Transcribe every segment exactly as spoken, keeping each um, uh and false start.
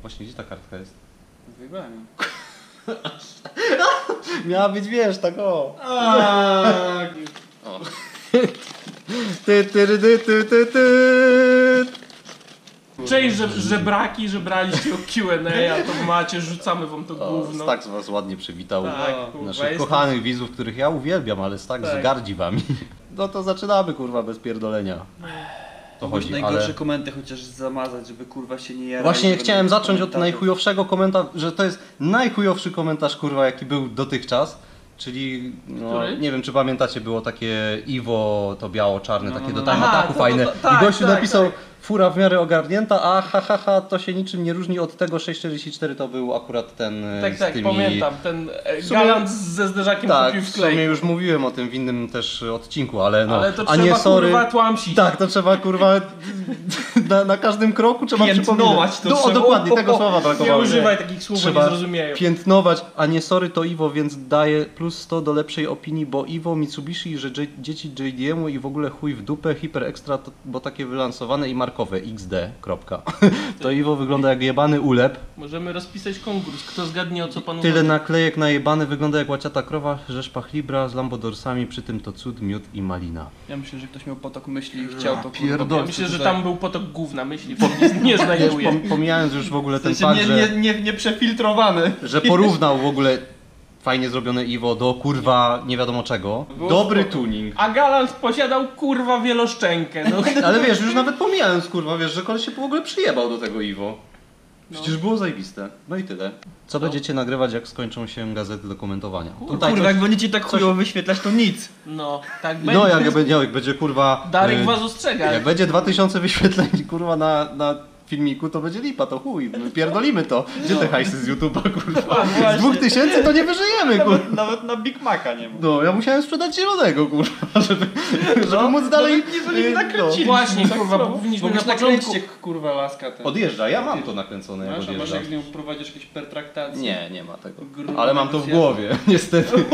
Właśnie, gdzie ta kartka jest? Wygrałem ją. Miała być, wiesz, tak o. o. Ty, ty, ty, ty, ty, ty. Cześć, że, żebraki, że braliście o Q and A, a to macie, rzucamy wam to gówno. Stax was ładnie przywitał. Tak, kurwa, Naszych jestem... kochanych widzów, których ja uwielbiam, ale Stax Tak. gardzi wami. No to zaczynamy, kurwa, bez pierdolenia. To chodzi, najgorsze ale... komenty chociaż zamazać, żeby kurwa się nie jarać. Właśnie chciałem zacząć od komentarzy. najchujowszego komentarza, że to jest najchujowszy komentarz, kurwa, jaki był dotychczas. Czyli, no, Który? nie wiem czy pamiętacie, było takie Iwo, to biało-czarne, No, takie no, do no. time Aha, ataku to- to- fajne. to- tak, I gościu tak, napisał, tak. fura w miarę ogarnięta, a ha, ha, ha, to się niczym nie różni od tego sześć czterdzieści cztery, to był akurat ten e, Tak, z tak, tymi... pamiętam, ten e, W sumie- galant ze zderzakiem Tak, kupił w w sumie sklej. już mówiłem o tym w innym też odcinku, ale no, Ale to a trzeba nie sorry. kurwa tłamsić. Tak, to trzeba kurwa na, na każdym kroku trzeba Piętnować przypominać. to No, trzeba. dokładnie, tego słowa Nie brakowało. używaj takich słów, bo nie Trzeba zrozumieją. piętnować, a nie sorry to Iwo, więc daję plus sto do lepszej opinii, bo Iwo, Mitsubishi, że J- dzieci J D M-u i w ogóle chuj w dupę, hiper ekstra, to, bo takie wylansowane i markowe, X D, kropka. To Iwo wygląda jak jebany ulep. Możemy rozpisać konkurs, kto zgadnie o co panu Tyle chodzi. naklejek najebany, wygląda jak łaciata krowa, rzeszpach libra z lambodorsami, przy tym to cud, miód i malina. Ja myślę, że ktoś miał potok myśli i chciał to pierdolę. Ja myślę, że tutaj- tam był potok gówna myśli, nie, nie Wiesz, znajduje. pom- pomijając już w ogóle W ten sensie fakt, nie, że... nie, nie, nie przefiltrowany. Że porównał w ogóle fajnie zrobione Iwo do kurwa nie wiadomo czego. Było Dobry spoko. tuning. A Galant posiadał kurwa wieloszczękę. No. Ale wiesz, już nawet pomijając kurwa, wiesz, że koleś się w ogóle przyjebał do tego Iwo. Przecież było zajebiste. No i tyle. Co będziecie nagrywać, jak skończą się gazety do komentowania? Kurwa, jak będziecie tak chujowo wyświetlać, to nic. No, tak będzie. No jak będzie, jak będzie kurwa... Darek e, was ostrzega. Jak będzie dwa tysiące wyświetleń kurwa na, na filmiku, to będzie lipa, to chuj, my pierdolimy to. Gdzie te hajsy z YouTube'a kurwa? Z dwóch tysięcy to nie wyżyjemy kurwa. Nawet, nawet na Big Maca nie ma. No, ja musiałem sprzedać zielonego, kurwa, żeby, żeby móc dalej... nawet nie- nie y, nakręcili. Właśnie, Tak kurwa, samo. powinniśmy Bo na już początku... nakręćcie, kurwa, laska ten. Odjeżdża, ja mam to nakręcone, jak Masz, a masz odjeżdża. jak z nią prowadzisz jakieś pertraktacje? Nie, nie ma tego. Grube Ale mam to w negocjacje. głowie, niestety.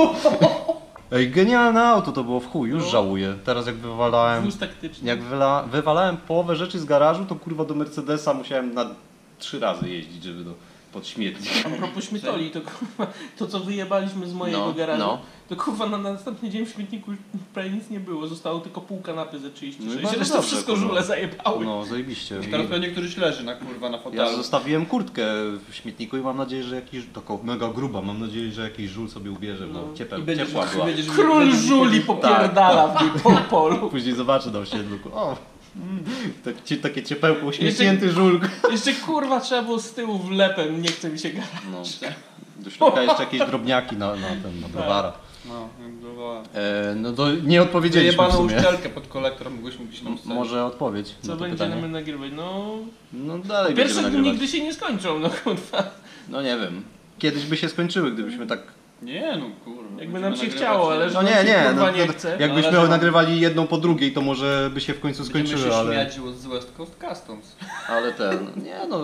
Ej, genialne auto to było w chuj, już No. żałuję. Teraz jak wywalałem... Wóz taktyczny. Jak wyla, wywalałem połowę rzeczy z garażu, to kurwa do Mercedesa musiałem na trzy razy jeździć, żeby do, pod śmietnik. A propos śmietoli, to kurwa, to co wyjebaliśmy z mojego No, garażu, no. to kurwa na następny dzień w śmietniku już prawie nic nie było, zostało tylko pół kanapy ze trzydzieści No i sześć, bardzo resztę dobrze, wszystko kurwa. żule zajebały. No, zajebiście. Teraz I pewnie któryś leży na kurwa na ja fotelu. zostawiłem kurtkę w śmietniku i mam nadzieję, że jakiś, taką mega gruba, mam nadzieję, że jakiś żul sobie ubierze, bo No. ciepła, I będziesz, ciepła była. będziesz, Król będziesz- żuli popierdala w niej po polu. Później zobaczę na osiedlu. O, tak, cie- takie ciepełko, uśmiechnięty żul. Jeszcze kurwa trzeba było z tyłu wlepem, nie chce mi się gadać. No, do środka jeszcze jakieś drobniaki na, na ten, na browara. No, jak była. E, no to nie odpowiedzieliśmy w Jebaną sumie. uszczelkę pod kolektor mogłyśmy gdzieś tam wsadzić. Może odpowiedź Co na to będziemy pytanie. nagrywać? No... No dalej Pierwsze będziemy dni nagrywać. nigdy się nie skończą, no kurwa. No nie wiem. Kiedyś by się skończyły, gdybyśmy tak... Nie no kurwa. Jakby będziemy nam się nagrywać, chciało, ale że No nam nie, się, nie. kurwa No, nie to, chce. jakbyśmy No, ale- nagrywali jedną po drugiej, to może by się w końcu Będziemy skończyły, się ale... śmiać z West Coast Customs. Ale ten... Nie no...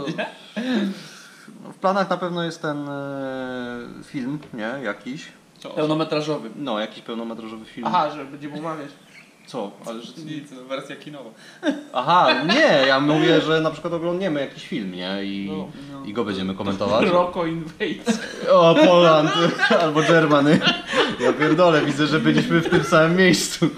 No, w planach na pewno jest ten e, film, nie? Jakiś. Co? Pełnometrażowy. No, jakiś pełnometrażowy film. Aha, że będziemy omawiać. Co? Ale że... Nic, wersja kinowa. Aha, nie, ja mówię, że na przykład oglądniemy jakiś film, nie? I, No. i go będziemy komentować. Rocco Invades. O, Poland albo Germany. Ja pierdolę, widzę, że byliśmy w tym samym miejscu.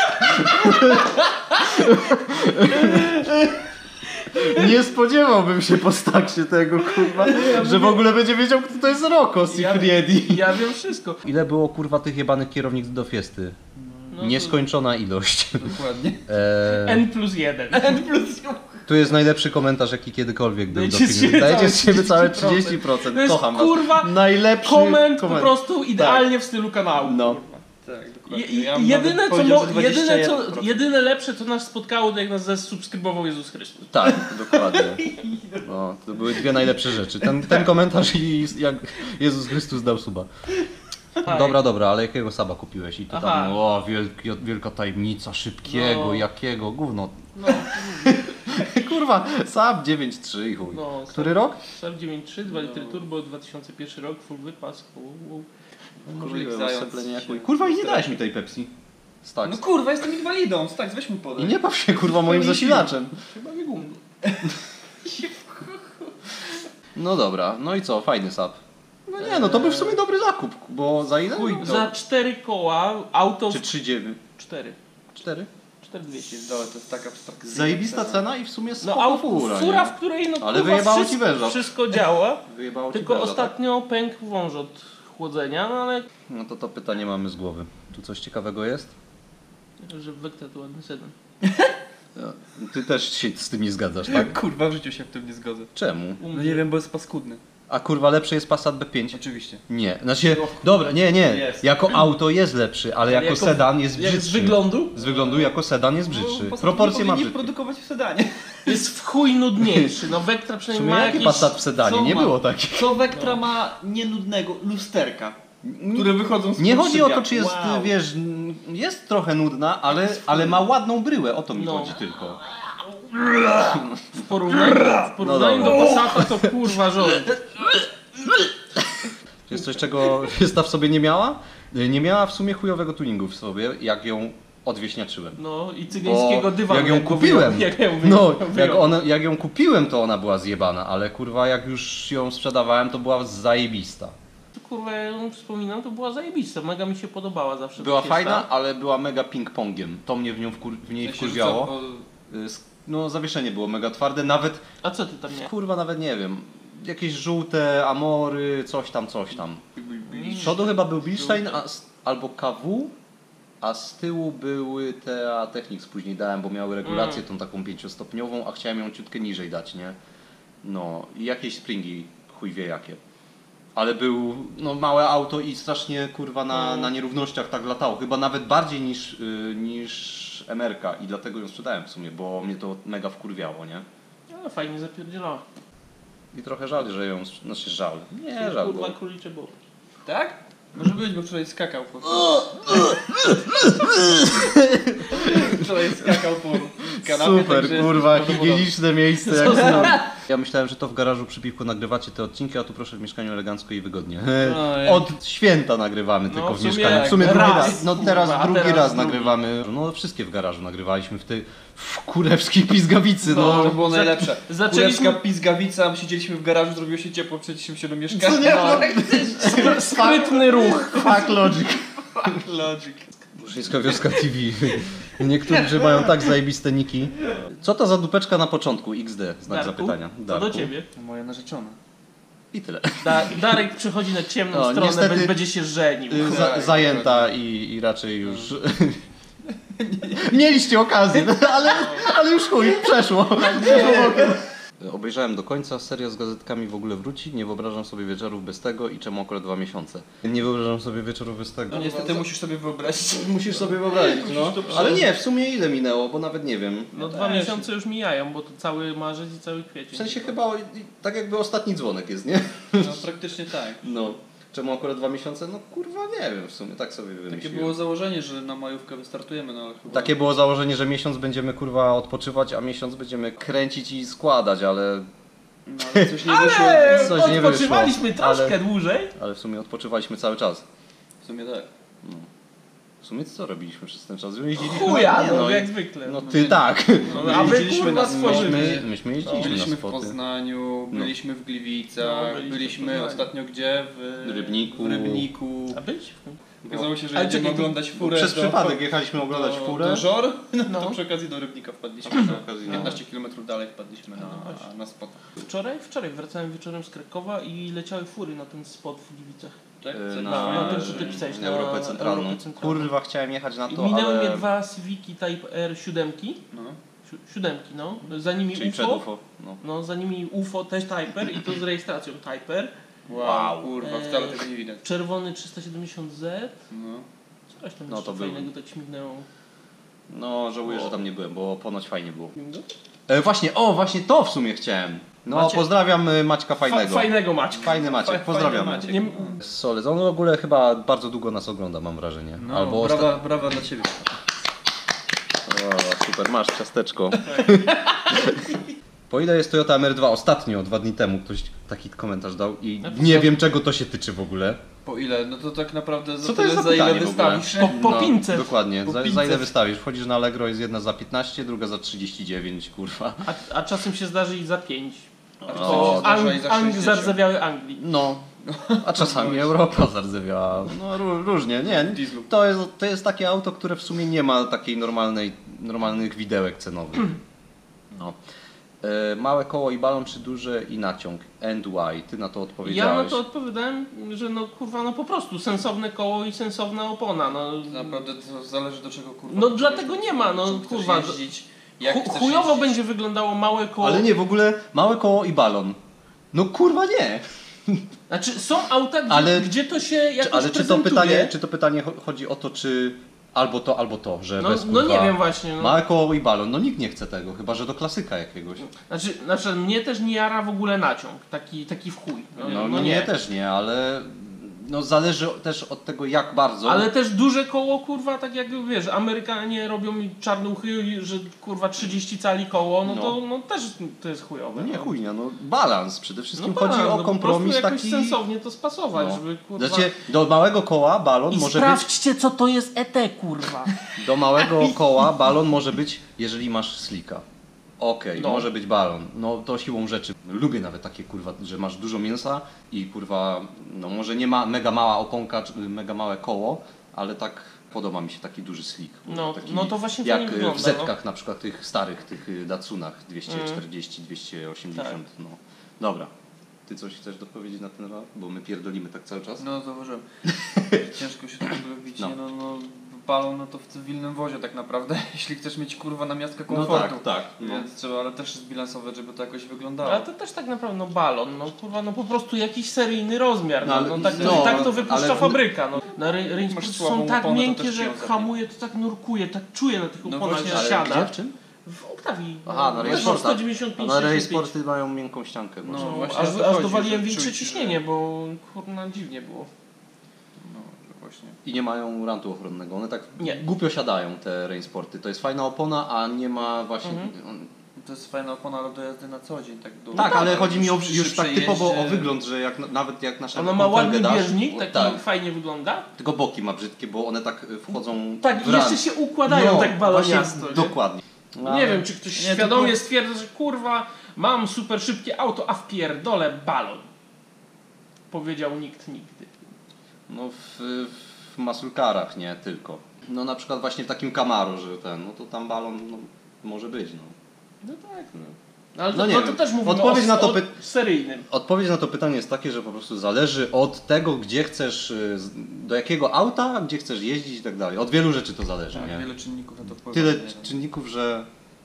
Nie spodziewałbym się po Staxie tego, kurwa, że w ogóle będzie wiedział, kto to jest Rocco Siffredi. Ja wiem wszystko. Ile było, kurwa, tych jebanych kierownic do Fiesty? No, Nieskończona ilość. Dokładnie. Eee, N plus jeden. N plus tu jest najlepszy komentarz, jaki kiedykolwiek był do Dajcie z filmu. siebie Dajcie całe z siebie całe trzydzieści trzydzieści procent. To jest, Kocham was. kurwa, Najlepszy Koment po koment. prostu idealnie w stylu kanału. No. Tak, dokładnie. Je, Ja bym jedyne, nawet co powiedział, mo, że jedyne, dwadzieścia jeden co, procent. jedyne lepsze, co nas spotkało, to jak nas zasubskrybował Jezus Chrystus. Tak, dokładnie. No, to były dwie najlepsze rzeczy. Ten, ten komentarz i jak Jezus Chrystus dał suba. Tak. Dobra, dobra, ale jakiego saba kupiłeś? I to Aha. tam, o, wielki, wielka tajemnica, szybkiego, No. jakiego, gówno. No, Kurwa, Saab dziewięć trzy i chuj. no, Który rok? Saab dziewięć trzy, dwa litry turbo, dwa tysiące pierwszy rok, full wypas. U, u. Królik zając się- Kurwa, i nie dałeś mi tej Pepsi. Staks. No kurwa, jestem inwalidą, tak, weź mi podaj. I nie baw się, kurwa, moim zasilaczem. Chyba biegungu. No dobra, no i co, fajny sap. No nie, no to był w sumie dobry zakup, bo za ile? Chuj, No, Za cztery koła auto... Czy trzy dziewięć? cztery. cztery? cztery dwieście. Dole, to jest taka abstrakcyjna Zajebista cena i w sumie No spoko auto, fura, fura, nie? w której no Ale kurwa, wyjebało ci wszystko, węża. wszystko działa. Wyjebało ci Tylko węża, ostatnio pękł wąż od chłodzenia, no ale... Tak? No to to pytanie mamy z głowy. Tu coś ciekawego jest? Że Vectra to ładny sedan. Ty też się z tym nie zgadzasz, tak? Kurwa, w życiu się w tym nie zgodzę. Czemu? No nie wiem, bo jest paskudny. A kurwa lepszy jest Passat B pięć? Oczywiście. Nie, znaczy, dobra, nie, nie, Jest. jako auto jest lepszy, ale jako, jako- sedan jest Jak z brzydszy. wyglądu Z wyglądu jako sedan jest brzydszy. No, Proporcje ma nie brzydkie. produkować w sedanie. jest w chuj nudniejszy. No Vectra W przynajmniej sumie ma jaki jakieś... Passat w sedanie? co Nie ma? było takich. Co Vectra ma nienudnego? Lusterka, które wychodzą z Nie chodzi o to, podszybiania. czy jest, Wow. wiesz, jest trochę nudna, ale, ale ma ładną bryłę, o to mi No. chodzi tylko. W porównaniu, w porównaniu No do dobra. Passata to kurwa rząd. Jest coś, czego Fiesta w sobie nie miała? Nie miała w sumie chujowego tuningu w sobie, jak ją odwieśniaczyłem. No i cygańskiego Bo dywanu. jak ją go kupiłem, wyjął, jak ją wyjął, no, jak, wyjął. one, jak ją kupiłem, to ona była zjebana, ale kurwa jak już ją sprzedawałem, to była zajebista. To, kurwa, ja ją wspominam, to była zajebista. Mega mi się podobała zawsze. Była Fiesta. fajna, ale była mega ping-pongiem. To mnie w, nią wkur w niej W sensie, że wkurwiało. co, bo- Y, sk- No zawieszenie było mega twarde, nawet, A co ty tam nie? kurwa nawet nie wiem, jakieś żółte amory, coś tam, coś tam. Z przodu chyba był Bilstein a, s- albo K W, a z tyłu były te a Technics później dałem, bo miały regulację tą taką pięciostopniową, a chciałem ją ciutkę niżej dać, nie? No i jakieś springi, chuj wie jakie. Ale był no, małe auto i strasznie kurwa na, na nierównościach tak latało. Chyba nawet bardziej niż, y, niż M R K i dlatego ją sprzedałem w sumie, bo mnie to mega wkurwiało, nie? No, fajnie zapierdzielała. I trochę żal, że ją, znaczy żal. Nie żal, Kurwa bo... królicze było. Tak? Może być, bo wczoraj skakał po Wczoraj skakał po kanapie, Super, także jest kurwa, prawdopodobne. higieniczne miejsce jak znam. Ja myślałem, że to w garażu przy piwku nagrywacie te odcinki, a tu proszę w mieszkaniu elegancko i wygodnie. Oj. Od święta nagrywamy No, tylko w w sumie mieszkaniu. W sumie drugi raz, raz. No teraz kurwa, a drugi teraz raz drugi. nagrywamy. No wszystkie w garażu nagrywaliśmy w tej w kurewskiej pizgawicy. No, No, to było Za- najlepsze. zaczęliśmy- Kurewska pizgawica, siedzieliśmy w garażu, zrobiło się ciepło, przeszliśmy się do mieszkania. Co nie? No, Sprytny ruch. fuck logic. Logic. Buszyńska wioska T V. Niektórzy mają tak zajebiste niki. Co to za dupeczka na początku? X D, znak Darku, zapytania. co do Darku. ciebie? Moja narzeczona. I tyle. Da, Darek przychodzi na ciemną No, stronę, niestety- będzie- będzie się żenił. Y, Za, zajęta i, i raczej już... Mieliście okazję, ale, ale już chuj, przeszło. Obejrzałem do końca, seria z gazetkami w ogóle wróci, nie wyobrażam sobie wieczorów bez tego i czemu akurat dwa miesiące. Nie wyobrażam sobie wieczorów bez tego. No niestety musisz sobie wyobrazić. Musisz sobie wyobrazić, no. Ale nie, w sumie ile minęło, bo nawet nie wiem. No dwa też. miesiące już mijają, bo to cały marzec i cały kwiecień. W sensie chyba o- tak jakby ostatni dzwonek jest, nie? No praktycznie tak. No. Czemu akurat dwa miesiące? No kurwa nie wiem w sumie, tak sobie Takie wymyśliłem. było założenie, że na majówkę wystartujemy, no ale chyba... Takie było założenie, że miesiąc będziemy kurwa odpoczywać, a miesiąc będziemy kręcić i składać, ale, No, ale coś nie wyszło. Ale Coś nie wyszło, odpoczywaliśmy troszkę ale- dłużej. ale w sumie odpoczywaliśmy cały czas. W sumie tak. W sumie co robiliśmy przez ten czas? Jeździliśmy Chuja, nie, no, no, jak i- zwykle. no ty tak. No, a wy jeździliśmy kurwa na- stworzyli. Myśmy, myśmy jeździliśmy Byliśmy na w spoty. Poznaniu, No. byliśmy w Gliwicach, No, byliśmy byliśmy, w Poznaniu. ostatnio gdzie? W Rybniku. W Rybniku. A być? Okazało się, że Ale jedziemy czekaj, to- oglądać furę Przez do, przypadek jechaliśmy oglądać do, furę. do Żor, no, No. to przy okazji do Rybnika wpadliśmy. Przy okazji, no. piętnaście kilometrów dalej wpadliśmy No na, właśnie. na spot. Wczoraj, wczoraj wracałem wieczorem z Krakowa i leciały fury na ten spot w Gliwicach. Tak? E, Co- Na, no, to, co ty pisałeś, na na Europę Centralną. Europę Centralną. Kurwa, chciałem jechać na I to, minęły ale... mnie dwa Civiki Type R siódemki. No. Si- Siódemki, no. Za nimi Czyli przed U F O. U F O. No. No, za nimi U F O też Type R i to z rejestracją Type R. Wow, Wow. kurwa, E, wcale tego nie widać. Czerwony trzysta siedemdziesiąt Z. No. Coś tam No, jeszcze to był. fajnego tak śmignęło. No, żałuję, że tam nie byłem, bo ponoć fajnie było. E, właśnie, o, właśnie to w sumie chciałem. No, Maciek. pozdrawiam y, Maćka Fa- Fajnego. Fajnego Maćka. Fajny Maciek, Faj- pozdrawiam. fajny Maciek. Nie, Solec, on w ogóle chyba bardzo długo nas ogląda, mam wrażenie. No, Albo brawa, brawa dla Ciebie. O, super, masz ciasteczko. Po ile jest Toyota M R dwa? Ostatnio, dwa dni temu, ktoś taki komentarz dał i Napisał. nie wiem czego to się tyczy w ogóle. Po ile? No to tak naprawdę za Co to tyle, jest za za ile pytanie w ogóle? wystawisz. Po, po pięćset. Dokładnie, Po za, za pięćset. ile wystawisz? Wchodzisz na Allegro, jest jedna za piętnaście, druga za trzydzieści dziewięć, kurwa. A, a czasem się zdarzy i za pięć. A to O, się zdarza i Ang- za Ang- sześćdziesiąt. zardzewiały Anglii. No, a czasami Europa zardzewiała. No ró- różnie, nie. Dieslu. To jest, to jest takie auto, które w sumie nie ma takiej normalnej, normalnych widełek cenowych. No. E, małe koło i balon, czy duże i naciąg? And why? Ty na to Ja odpowiedziałeś. na to odpowiadałem, że no kurwa, no po prostu sensowne koło i sensowna opona. No, Naprawdę to zależy do czego kurwa. No chcesz dlatego nie ma, no, czym chcesz kurwa, jeździć, jak chu- chcesz chujowo jeździć. będzie wyglądało małe koło. Ale nie, w ogóle małe koło i balon. No kurwa nie. Znaczy są auta, gdzie, Ale- gdzie to się jakoś Czy, ale czy to, prezentuje. pytanie, czy to pytanie cho- chodzi o to, czy albo to, albo to, że No, bez no kurwa, nie wiem właśnie. No. małe koło i balon. No nikt nie chce tego, chyba że do klasyka jakiegoś. Znaczy, znaczy mnie też nie jara w ogóle naciąg, taki, taki w chuj. No, No, no nie, nie. też nie, ale no zależy też od tego jak bardzo. Ale też duże koło, kurwa, tak jak wiesz, Amerykanie robią mi czarnuchy, że kurwa trzydzieści cali koło, no, No. to no, też to jest chujowe. No nie no. chujnia, no balans. Przede wszystkim No chodzi tak, o no kompromis po prostu jakoś taki. sensownie to spasować, No. żeby kurwa... Znaczy, do małego koła balon I może być. sprawdźcie co to jest E T, kurwa. Do małego koła balon może być, jeżeli masz slika. Okej, No. może być balon. No to siłą rzeczy. Lubię nawet takie kurwa, że masz dużo mięsa i kurwa, no może nie ma mega mała oponka, czy mega małe koło, ale tak podoba mi się taki duży slick. No, taki, no to właśnie jak fajnie w wygląda, zetkach na przykład tych starych, tych y, Datsunach dwieście czterdzieści, dwieście osiemdziesiąt. Tak. No. Dobra. Ty coś chcesz dopowiedzieć na ten temat? Bo my pierdolimy tak cały czas. No zauważyłem. Ciężko się tak wbić, No. nie no, no balon no to w cywilnym wozie tak naprawdę, jeśli chcesz mieć kurwa na miastkę No komfortu. tak, tak. No. Więc trzeba, ale też zbilansować, żeby to jakoś wyglądało. Ale to też tak naprawdę no balon, no kurwa, no po prostu jakiś seryjny rozmiar, no, No, ale- no, tak, no, i tak to wypuszcza ale- fabryka, no. Na Range Masz Sporty słabą są tak oponę, to miękkie, też że ją jak zabije. hamuje, to tak nurkuje, tak czuje na tych No oponach, właśnie, nie ale siada. Gdzie? W czym? W Octavii. Aha, na Też Race Sportach. sto dziewięćdziesiąt pięć, A na Race sześćdziesiąt pięć. Sporty mają miękką ściankę. No, może. No, właśnie aż, o to aż chodzi, dowaliłem że większe czujesz, ciśnienie, że- bo kurna dziwnie było. No, że właśnie. I nie mają rantu ochronnego. One tak Nie. głupio siadają, te Rain Sporty. To jest fajna opona, a nie ma właśnie... Mhm. on- To jest fajna opona, ale do jazdy na co dzień. Tak, do... Tak, ale chodzi mi o, przy już tak typowo o przejeździe. wygląd, że jak, nawet jak nasza Ona ma ładny dasz, bieżnik, taki tak, fajnie wygląda. tylko boki ma brzydkie, bo one tak y, wchodzą Tak, w i ran. jeszcze się układają No, tak baloniasto. właśnie, nie? dokładnie. Nie wiem, czy ktoś Nie, świadomie tylko- stwierdza, że kurwa, mam super szybkie auto, a wpierdolę balon. Powiedział nikt nigdy. No w, w masulkarach nie tylko. No na przykład właśnie w takim Camaro, że ten, no to tam balon no, może być, no. No tak. no. Ale to, No nie no to wiem. też mówimy Odpowiedź o, na to o py- seryjnym. Odpowiedź na to pytanie jest takie, że po prostu zależy od tego, gdzie chcesz, y, z- do jakiego auta, gdzie chcesz jeździć i tak dalej. Od wielu rzeczy to zależy, Tak, nie? wiele czynników na to wpływa. Tyle nie wiem. czynników, że...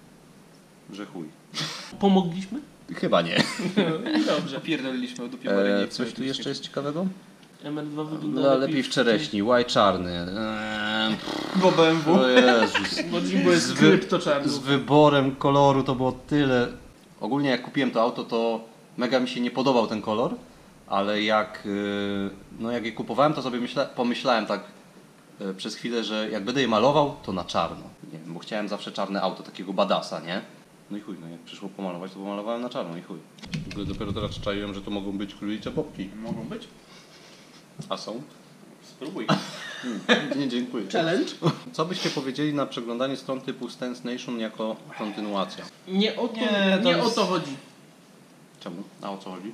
że chuj. Pomogliśmy? Chyba nie. Dobrze. Pierdoliliśmy o dupie Marynie. E, coś tu jeszcze jest ciekawego? M R dwa wygląda No, lepiej w czereśni, łaj czarny. Eee, Bo B M W. o Jezus. Bo Jimbo jest Z wy- kryptoczarny. Z wyborem koloru to było tyle. Ogólnie jak kupiłem to auto, to mega mi się nie podobał ten kolor, ale jak, yy, no jak je kupowałem, to sobie myśla, pomyślałem tak yy, przez chwilę, że jak będę je malował, to na czarno. Nie wiem, bo chciałem zawsze czarne auto, takiego badasa, nie? No i chuj, no jak przyszło pomalować, to pomalowałem na czarno i chuj. W ogóle dopiero teraz czaiłem, że to mogą być królicze popki. Mogą być? A są? Spróbuj. Nie, dziękuję. Challenge? Co byście powiedzieli na przeglądanie stron typu Stance Nation jako kontynuacja? Nie o to, Nie, nie, to o jest- to chodzi. Czemu? A o co chodzi?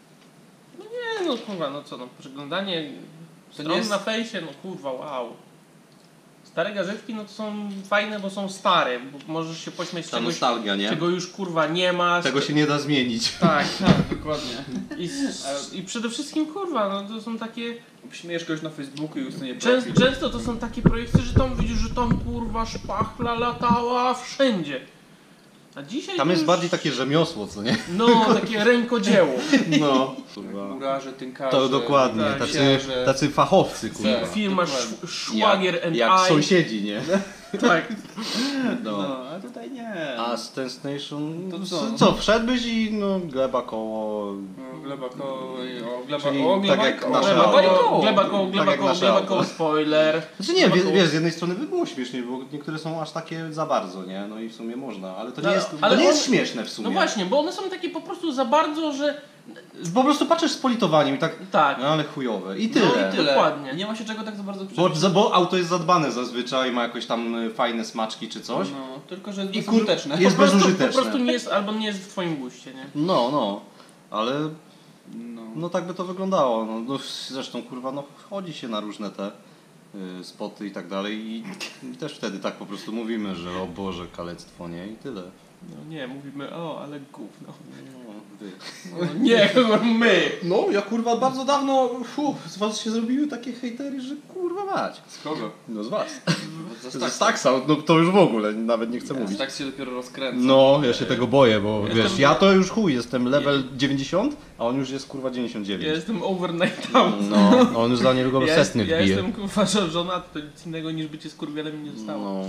Nie no kurwa, no co no, przeglądanie To stron nie jest- na fejsie, no kurwa, wow. Stare gazetki no to są fajne, bo są stare, bo możesz się pośmiać z Ta czegoś, nostalgia, nie? czego już kurwa nie ma. Tego się nie da zmienić. Tak, Tak, dokładnie. I, s- I przede wszystkim kurwa, no to są takie. Śmiejesz kogoś na Facebooku i usunie Często, profil. często to są takie projekty, że tam widzisz, że tam kurwa szpachla latała wszędzie. A dzisiaj Tam to jest już, bardziej takie rzemiosło, co nie? no takie rękodzieło. No. Murarze, tynkarze. To dokładnie, tak, tacy, psiarze. tacy fachowcy, kurwa. Tak. Firma dokładnie. Sz- Szwagier Jak, and jak I. sąsiedzi, nie? Tak. No. No, a tutaj nie. A Stance Nation, To co? co? co, wszedłbyś i no gleba koło... O, gleba koło, o, gleba, Czyli o, gleba tak jak koło. nasze Gleba auto. koło, gleba koło, Tak gleba jak koło, nasze gleba auto. koło, spoiler. Znaczy nie, Gleba wie, koło. wiesz, z jednej strony by było śmiesznie, bo niektóre są aż takie za bardzo, nie? No i w sumie można, ale to nie No, jest, ale to nie jest on- śmieszne w sumie. No właśnie, bo one są takie po prostu za bardzo, że Po prostu patrzysz z politowaniem i tak, tak. no ale chujowe. I tyle. No i tyle. Dokładnie. Nie ma się czego tak za bardzo Bo, przejść. bo auto jest zadbane zazwyczaj, ma jakieś tam y, fajne smaczki czy coś. No, tylko że jest I kur- bezużyteczne. jest po prostu, bezużyteczne. po prostu nie jest, albo nie jest w twoim guście, nie? No, no. ale No. no tak by to wyglądało. No, no, zresztą kurwa, no chodzi się na różne te y, spoty i tak dalej i, i też wtedy tak po prostu mówimy, że o Boże, kalectwo, nie? I tyle. No nie, mówimy, o, ale gówno. No, wy. No, nie, my. No, ja kurwa bardzo dawno fu, z was się zrobiły takie hejtery, że kurwa mać. Z kogo? No z was. Z Z Staxa, no to już w ogóle, nawet nie chcę mówić. Tak się dopiero rozkręca. No, ja się tego boję, bo Jestem- wiesz, ja to już chuj, jestem level dziewięćdziesiąt, a on już jest kurwa dziewięćdziesiąt Ja dziewięć. jestem overnight out. No, on już za niedługo Ja, sesny jest, ja wbije. jestem kurwa żonaty, to nic innego niż bycie skurwielem nie zostało. No.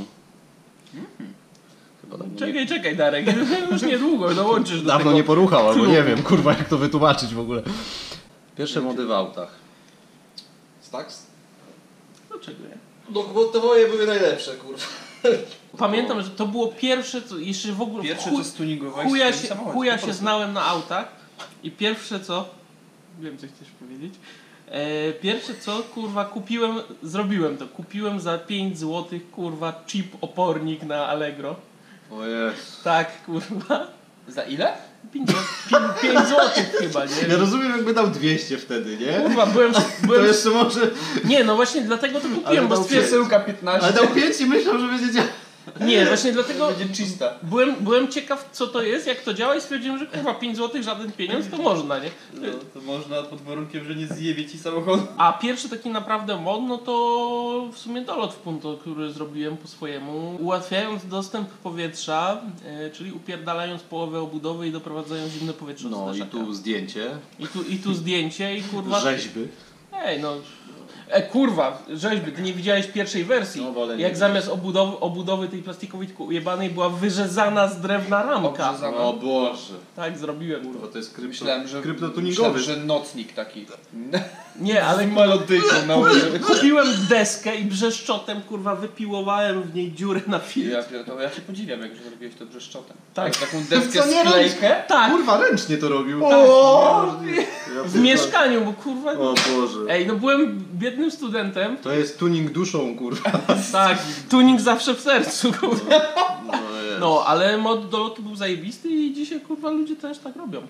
Chyba dawno Czekaj, nie, czekaj Darek, już niedługo dołączysz do dawno tego. nie poruchał, albo klubu. nie wiem, kurwa jak to wytłumaczyć w ogóle. Pierwsze mody w autach. Stax? Dlaczego ja? No bo twoje były najlepsze, kurwa. Pamiętam, że to było pierwsze, co jeszcze w ogóle Pierwsze chuj, co stuningowałeś chuja w swoim się, samochodzie, chuja po się prostu. znałem na autach i pierwsze co, wiem co chcesz powiedzieć, e, pierwsze co kurwa kupiłem, zrobiłem to, kupiłem za pięć złotych kurwa chip opornik na Allegro. O Jezu. Tak kurwa, Za ile? pięć złotych chyba, nie? Ja rozumiem jakby dał dwieście wtedy, nie? Kurwa, byłem, To byłem jeszcze może... nie no właśnie dlatego to Ale kupiłem, bo dał stwierdziłem, Przesyłka piętnaście. Ale dał pięć i myślał, że będzie działał. nie właśnie dlatego Będzie czysta. byłem, byłem ciekaw co to jest, jak to działa i stwierdziłem, że kurwa pięć złotych żaden pieniądz to można, nie? No, to można pod warunkiem, że nie zjebie ci samochodu. A pierwszy taki naprawdę mod, no to w sumie dolot w punto, który zrobiłem po swojemu, ułatwiając dostęp powietrza, e, czyli upierdalając połowę obudowy i doprowadzając zimne powietrze do No i zderzaka. tu zdjęcie, I tu, I tu zdjęcie i kurwa... rzeźby. Ej no... E kurwa, rzeźby, ty nie widziałeś pierwszej wersji. No, wolę nie jak widzieć. zamiast obudowy, obudowy tej plastikowej tylko ujebanej była wyrzezana z drewna ramka. Obrzezana. O Boże. Tak, zrobiłem. Kurwa, to jest krypto, Myślałem, że, kryptotuningowy. myślałem, że nocnik taki. Nie, ale Z melodyką na łyżę. kupiłem deskę i brzeszczotem kurwa wypiłowałem w niej dziurę na filtr. Ja, pierdolę, ja się podziwiam, jak zrobiłeś to brzeszczotem. Tak. Ale taką deskę Co, nie sklejkę. Tak, Kurwa, ręcznie to robił. O! Ja w pierdolę. mieszkaniu, bo kurwa... O Boże. Ej, no byłem biednym studentem. To jest tuning duszą, kurwa. Tak, tuning zawsze w sercu, kurwa. No, jest. No, ale mod do lotu był zajebisty i dzisiaj kurwa ludzie też tak robią.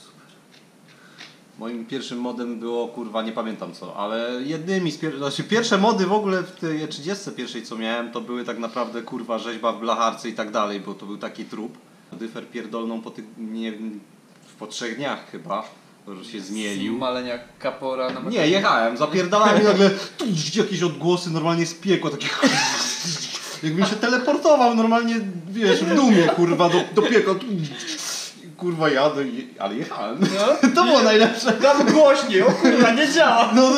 Moim pierwszym modem było, kurwa, nie pamiętam co, ale jednymi z pierwszych, znaczy pierwsze mody w ogóle w tej trzydziestce pierwszej co miałem, to były tak naprawdę, kurwa, rzeźba w blacharce i tak dalej, bo to był taki trup. Dyfer pierdolną po tych, nie wiem, po trzech dniach chyba, to się zmielił. Malenia kapora na Nie, jechałem, zapierdalałem i nagle jakieś odgłosy normalnie z piekła, takie jakbym się teleportował normalnie, wiesz, w dumie, kurwa, do, do piekła. Kurwa, jadę, je- ale jechałem. No. To było najlepsze. Dam głośniej, o kurwa, nie działa! No,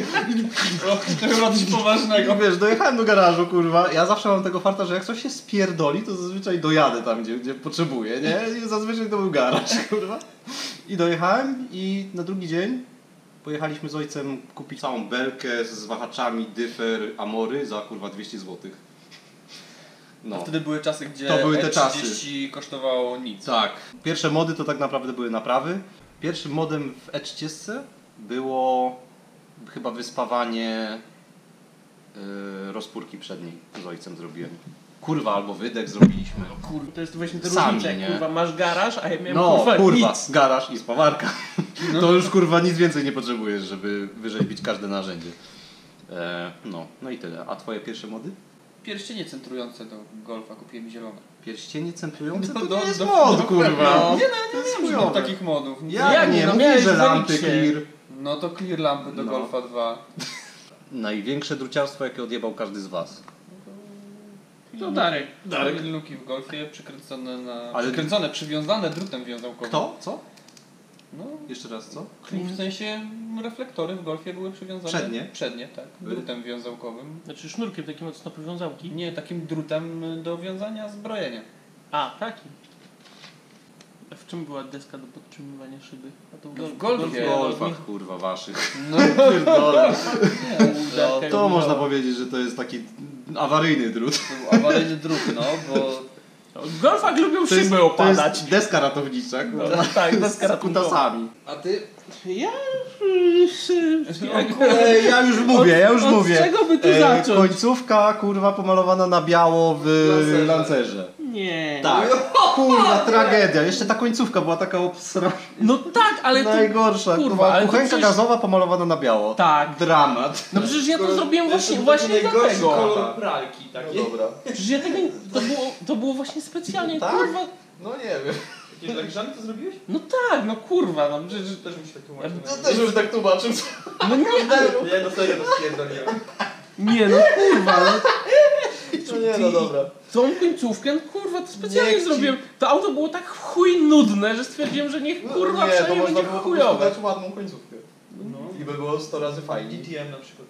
To chyba coś poważnego. i wiesz, dojechałem do garażu, kurwa. Ja zawsze mam tego farta, że jak coś się spierdoli, to zazwyczaj dojadę tam, gdzie, gdzie potrzebuję, nie? I zazwyczaj to był garaż, kurwa. I dojechałem i na drugi dzień pojechaliśmy z ojcem kupić całą belkę z wahaczami, dyfer, amory za, kurwa, dwieście złotych. No. Wtedy były czasy, gdzie To były te E czasy. trzydzieści kosztowało nic. Tak. Pierwsze mody to tak naprawdę były naprawy. Pierwszym modem w E trzydzieści było chyba wyspawanie yy, rozpórki przedniej. Z ojcem zrobiłem. Kurwa, albo wydech zrobiliśmy. Kurwa, to jest właśnie te Sami, różnice, nie? kurwa, masz garaż, a ja miałem No, kurwa, kurwa, nic. garaż i spawarka. To już kurwa nic więcej nie potrzebujesz, żeby wyrzeźbić każde narzędzie. E, no, no i tyle. A twoje pierwsze mody? Pierścienie centrujące do golfa kupiłem zielone. Pierścienie centrujące? No, To do- nie jest do- mod, do- kurwa. no. Nie, no, to jest Nie mam chujowe. takich modów. Ja Jak nie, nie? No no miałeś mówię, że w lampy Elixie. clear. No to clear lampy do No. Golfa dwa. Największe druciarstwo, jakie odjebał każdy z was. To Darek. Darek. Luki w golfie przykręcone na... Ale- Przykręcone, przywiązane drutem wiązałkowym. Kto? Co? No, Jeszcze raz, co? w sensie reflektory w golfie były przywiązane... Przednie? Przednie, tak. Drutem wiązałkowym. Znaczy sznurkiem takim od stopowiązałki. Nie, takim drutem do wiązania zbrojenia. A, taki. A w czym była deska do podtrzymywania szyby? A to No w golfie. golfie, W no, golfach, kurwa, waszych. No, Pierdolę. Darka To ją można miała. powiedzieć, że to jest taki awaryjny drut. to był awaryjny drut, no, bo... W golfach lubią To jest, szyby to opadać. jest deska ratownicza, No, kurwa. tak, deska Z ratunkowa. kutasami. A ty? Ja... E, ja już mówię, ja już od mówię. czego by tu E, zacząć? Końcówka, kurwa, pomalowana na biało w Lancerze. lancerze. Nie. Tak. Kurwa, tragedia. Jeszcze ta końcówka była taka obsrana. No tak, ale to... Najgorsza. Kurwa, Kurwa, ale to kuchenka przecież- gazowa pomalowana na biało. Tak. Dramat. No przecież ja to Kolor- zrobiłem to właśnie, był właśnie taki najgorszy dlatego. kolor pralki, tak? No dobra. Przecież ja tego, to, było, to było właśnie specjalnie, Tak? kurwa. No nie wiem. Jakieś nagrzane to zrobiłeś? No tak, no kurwa, no przecież... Też mi się tak tłumaczył. No też już tak tłumaczę. No nie, ale... Nie, no serio to spierdoliłem. Nie, no kurwa, no. No nie, no dobra. Tą końcówkę, no kurwa, to specjalnie Niech ci- zrobiłem. To auto było tak w chuj nudne, że stwierdziłem, że niech kurwa No nie, to przynajmniej można będzie było po prostu chujowe. dać ładną końcówkę. No. I by było sto razy fajniej. D T M na przykład.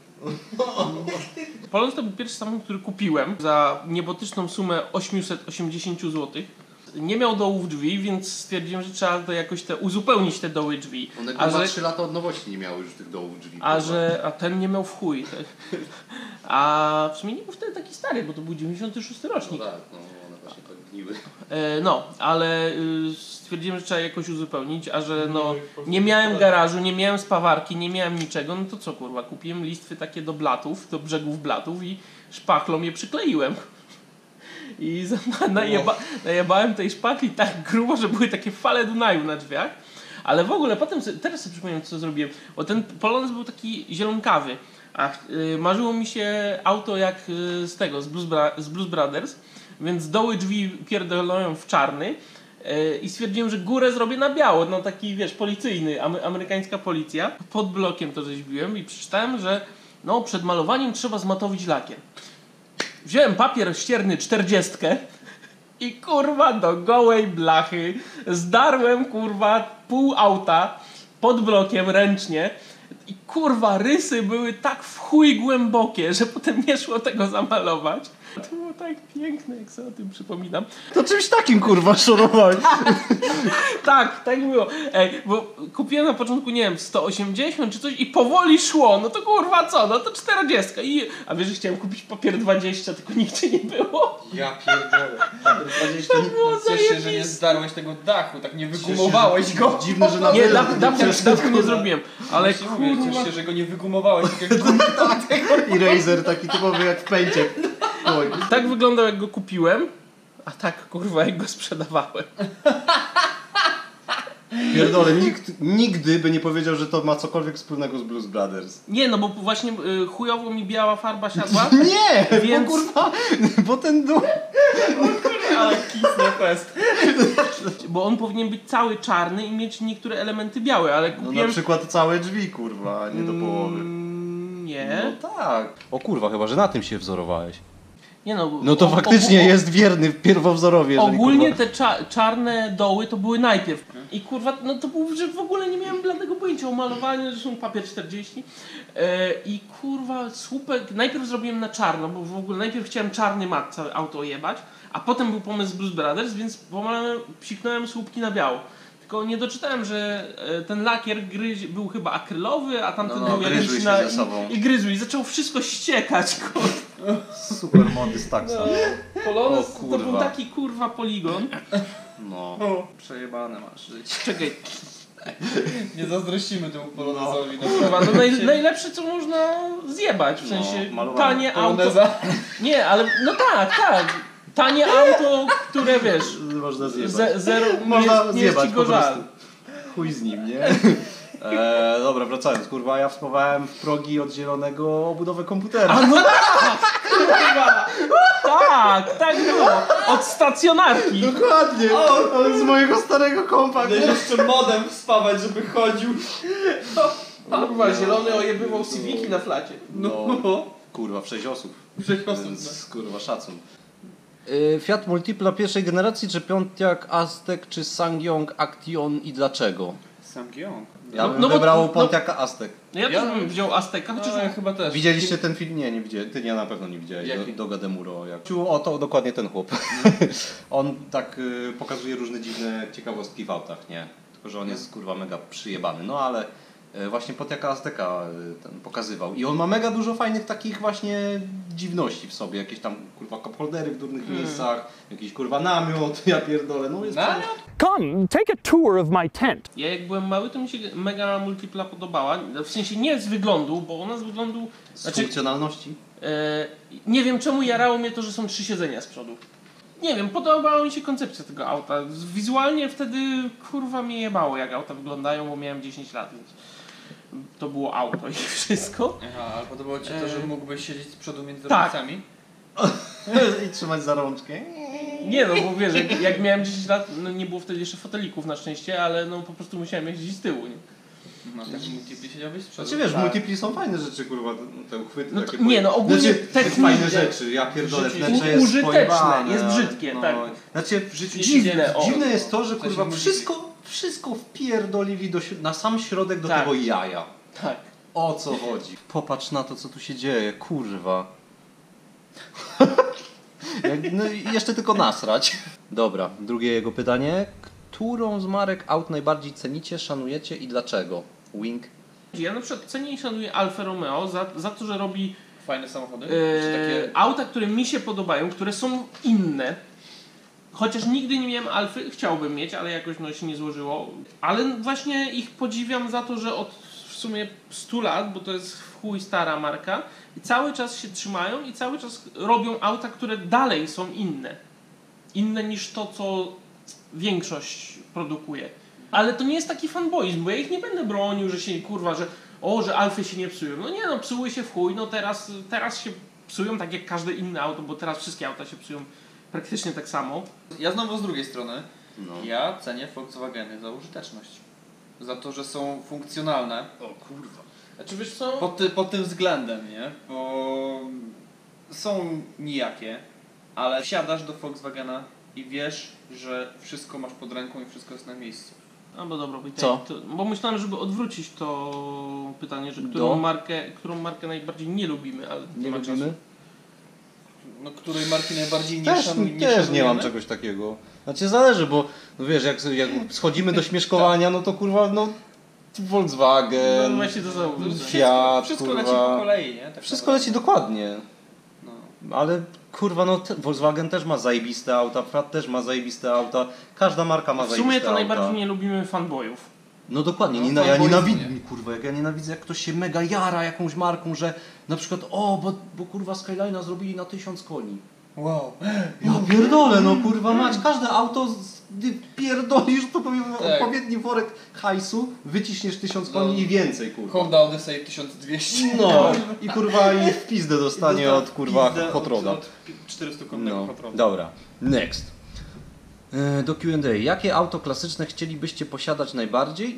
Polonez to był pierwszy samochód, który kupiłem za niebotyczną sumę osiemset osiemdziesiąt złotych. Nie miał dołów drzwi, więc stwierdziłem, że trzeba to jakoś te, uzupełnić te doły drzwi. One A chyba że- trzy lata od nowości nie miały już tych dołów drzwi. A że a ten nie miał w chuj. Tak. A w sumie nie był wtedy taki stary, bo to był dziewięćdziesiąty szósty No rocznik. tak, no one właśnie tak gniły. E, no, ale y, stwierdziłem, że trzeba jakoś uzupełnić, a że no nie miałem garażu, nie miałem spawarki, nie miałem niczego, no to co kurwa, kupiłem listwy takie do blatów, do brzegów blatów i szpachlą je przykleiłem. I za- najeba, najebałem tej szpachli tak grubo, że były takie fale Dunaju na drzwiach. Ale w ogóle potem, sobie- teraz sobie przypomniałem, co zrobiłem. Bo ten Polonez był taki zielonkawy. A y, marzyło mi się auto jak y, z tego, z Blues, Bra- z Blues Brothers. Więc doły drzwi pierdolałem w czarny. y, I stwierdziłem, że górę zrobię na biało. No taki, wiesz, policyjny, amy- amerykańska policja. Pod blokiem to rzeźbiłem i przeczytałem, że no, przed malowaniem trzeba zmatowić lakier. Wziąłem papier ścierny czterdziestkę i kurwa do gołej blachy zdarłem kurwa pół auta pod blokiem ręcznie i kurwa rysy były tak w chuj głębokie, że potem nie szło tego zamalować. To było tak piękne, jak sobie o tym przypominam. To czymś takim kurwa szorowałeś. Tak, tak było. Ej, bo kupiłem na początku, nie wiem, sto osiemdziesiąt czy coś i powoli szło. No to kurwa co? No to czterdzieści. I, a wiesz, że chciałem kupić papier dwadzieścia, tylko nigdzie nie było. Ja pierdolę. To było Cieszę się, że nie zajebiste. zdarłeś tego dachu, tak nie wygumowałeś go. Dziwne, że na Nie, tyle dach, dach, przeszedł, dachu nie kurwa. zrobiłem. Ale Właśnie mówię, kurwa... cieszę się, że go nie wygumowałeś, tak jak gumę tamtego. I Razer taki typowy jak w pęcie. Oj. Tak wyglądał, jak go kupiłem, a tak kurwa, jak go sprzedawałem. Pierdolę, nikt nigdy by nie powiedział, że to ma cokolwiek wspólnego z Blues Brothers. Nie, no bo właśnie y, chujowo mi biała farba siadła. Nie! Więc- Bo kurwa, bo ten dół... Ale kisne fest. Bo on powinien być cały czarny i mieć niektóre elementy białe, ale No na kupiłem... przykład całe drzwi kurwa, a nie do połowy. Mm, nie. No tak. O kurwa, chyba, że na tym się wzorowałeś. Nie no, No to o- faktycznie o- o- jest wierny w pierwowzorowie. jeżeli, Ogólnie kurwa... te cza czarne doły to były najpierw. I kurwa, no to był, że w ogóle nie miałem bladego pojęcia o malowaniu, zresztą papier czterdzieści. E, I kurwa, słupek, najpierw zrobiłem na czarno, bo w ogóle najpierw chciałem czarny mat całe auto jebać, a potem był pomysł Blues Brothers, więc pomalałem, psiknąłem słupki na biało. Tylko nie doczytałem, że e, ten lakier gryź, był chyba akrylowy, a tamten No, no, był gryzły jakiś się na... ze sobą. I, I gryzły i zaczęło wszystko ściekać, kurwa. Super mody z taksa. No, Polonez O to kurwa. był taki kurwa poligon. No. Przejebane masz życie. Czekaj, Nie zazdrościmy temu Polonezowi. No. kurwa, no naj, najlepsze co można zjebać, w sensie No, malowane. tanie auto. Poloneza. Nie, ale no tak, tak. Tanie auto, które wiesz, Można zjebać. ze, zero, Można nie, nie jest zjebać ci go po żal. prostu. Chuj z nim, nie? E, dobra, wracając, kurwa, ja wspomniałem w progi od zielonego obudowę komputera. A no tak, kurwa, tak, tak było, od stacjonarki. Dokładnie, ale z mojego starego kompa. Będziesz jeszcze modem wspawać, żeby chodził. Kurwa, zielony ojebywał Civiki na flacie. No, kurwa, w sześć osób. Sześć osób, Więc, kurwa, szacun. Y, Fiat Multipla pierwszej generacji, czy Pontiac Aztek, czy Sangyong Action i dlaczego? Sam Gion. Ja No, bym no bo- wybrał no- Pontiaca Aztek. No ja, Ja- też bym wziął Azteka, chociaż No, ja chyba też. Widzieliście ten film? Nie, nie widzieli. Ty nie, na pewno nie widziałeś. Jaki? Do, do Gademuro. Jak... O, to dokładnie ten chłop. On tak y, pokazuje różne dziwne ciekawostki w autach, nie? Tylko, że on jest kurwa mega przyjebany. No ale y, właśnie Pontiaca Azteka y, ten pokazywał. I on ma mega dużo fajnych takich właśnie dziwności w sobie. Jakieś tam kurwa cup holdery w durnych Hmm. miejscach. Jakiś kurwa namiot, ja pierdolę. No jest Namiot? Come, take a tour of my tent. ja jak byłem mały, to mi się mega Multipla podobała. W sensie nie z wyglądu, bo ona z wyglądu... z Znaczy, funkcjonalności. e, nie wiem czemu jarało mnie to, że są trzy siedzenia z przodu. nie wiem, podobała mi się koncepcja tego auta. Wizualnie wtedy kurwa mnie jebało, jak auta wyglądają, bo miałem dziesięć lat, więc to było auto i wszystko. Aha, ale podobało Ci to, że mógłbyś siedzieć z przodu między Tak. rodzicami? I trzymać za rączkę. Nie no, bo wiesz, jak, jak miałem dziesięć lat, no nie było wtedy jeszcze fotelików na szczęście, ale no po prostu musiałem jeździć z tyłu, nie? No tak w multipli siedziałbyś z przodu? Znaczy wiesz, w Tak. multipli są fajne rzeczy, kurwa, te uchwyty No takie. to- nie, no, ogólnie znaczy, technicznie- fajne rzeczy, ja pierdolę, Życie- wnętrze jest użyteczne, pojebane, jest brzydkie, no. tak. Znaczy, życiu dziwne, o. dziwne jest to, że W sensie kurwa multipli. wszystko, wszystko wpierdolili do, środ- na sam środek do Tak. tego jaja. Tak. O co chodzi? Popatrz na to, co tu się dzieje, kurwa. Jak- no i jeszcze tylko nasrać. Dobra, drugie jego pytanie. Którą z marek aut najbardziej cenicie, szanujecie i dlaczego? Wink. Ja na przykład cenię i szanuję Alfa Romeo za, za to, że robi Fajne samochody? e, Czy takie... auta, które mi się podobają, które są inne. Chociaż nigdy nie miałem Alfy, chciałbym mieć, ale jakoś no, się nie złożyło. Ale właśnie ich podziwiam za to, że od w sumie stu lat, bo to jest w chuj stara marka, i cały czas się trzymają i cały czas robią auta, które dalej są inne. Inne niż to, co większość produkuje. Ale to nie jest taki fanboizm, bo ja ich nie będę bronił, że się kurwa, że o, że Alfy się nie psują. No nie no, psuły się w chuj, no teraz, teraz się psują tak jak każde inne auto, bo teraz wszystkie auta się psują praktycznie tak samo. Ja znowu z drugiej strony, No. ja cenię Volkswageny za użyteczność. Za to, że są funkcjonalne. O kurwa. Znaczy wiesz co? Pod, ty, pod tym względem, nie? Bo są nijakie, ale wsiadasz do Volkswagena i wiesz, że wszystko masz pod ręką i wszystko jest na miejscu. A bo dobra, bo, i tak, Co? to, bo myślałem, żeby odwrócić to pytanie, że Do? którą markę, którą markę najbardziej nie lubimy, ale Nie ma lubimy? czasu. No, której marki najbardziej nie, Też, szanuj, nie też nie szanujemy? mam czegoś takiego. Znaczy zależy, bo no wiesz, jak, jak schodzimy do śmieszkowania, no to kurwa, no Volkswagen, No właśnie to zauważyłem. Fiat, Wszystko kurwa. leci po kolei, nie? Tak Wszystko naprawdę. leci dokładnie. No. Ale kurwa, no te, Volkswagen też ma zajebiste auta, Fiat też ma zajebiste auta, każda marka ma W zajebiste sumie to auta. najbardziej nie lubimy fanboyów. No dokładnie, No, nie, ja fanboyzm, nienawidzę, nie? kurwa, jak ja nienawidzę, jak ktoś się mega jara jakąś marką, że na przykład, o, bo, bo kurwa Skyline'a zrobili na tysiąc koni. Wow. Ja pierdolę, no kurwa mać, każde auto, z- gdy pierdolisz, to powiem Tak. odpowiedni worek hajsu, wyciśniesz tysiąc No. koni i więcej, kurwa. Honda Odyssey tysiąc dwieście. No i kurwa i w pizdę dostanie Dostał od kurwa pizdę hot roda. Od, od czterystu konnego No, hot roda. dobra. Next. E, Do Q and A. Jakie auto klasyczne chcielibyście posiadać najbardziej?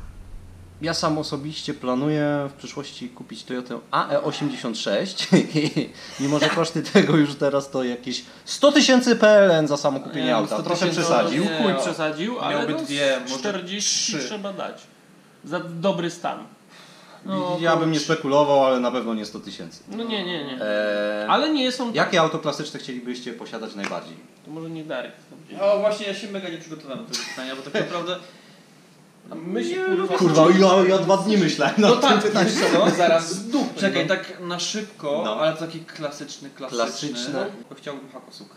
Ja sam osobiście planuję w przyszłości kupić Toyotę A E osiemdziesiąt sześć. Mimo że koszty tego już teraz to jakieś sto tysięcy P L N za samo kupienie Nie, auta. sto Trochę tysięcy przesadził. Nie, Chuj o. przesadził, ale Miałby no, dwie, może czterdzieści trzy. trzeba dać. Za dobry stan. No, ja to- bym nie spekulował, ale na pewno nie sto tysięcy. No nie, nie, nie. Eee, Ale nie są... Jakie auto klasyczne chcielibyście posiadać najbardziej? To może nie Darek. O właśnie, ja się mega nie przygotowałem do tego pytania, bo tak naprawdę... My się kurwa... Kurwa, ja, ja dwa dni myślałem No nad tym tak, pytaniem. wiesz co, no, zaraz z dupy. Czekaj, no. tak na szybko, No. ale taki klasyczny, klasyczny. Klasyczne. To chciałbym Hakosuka.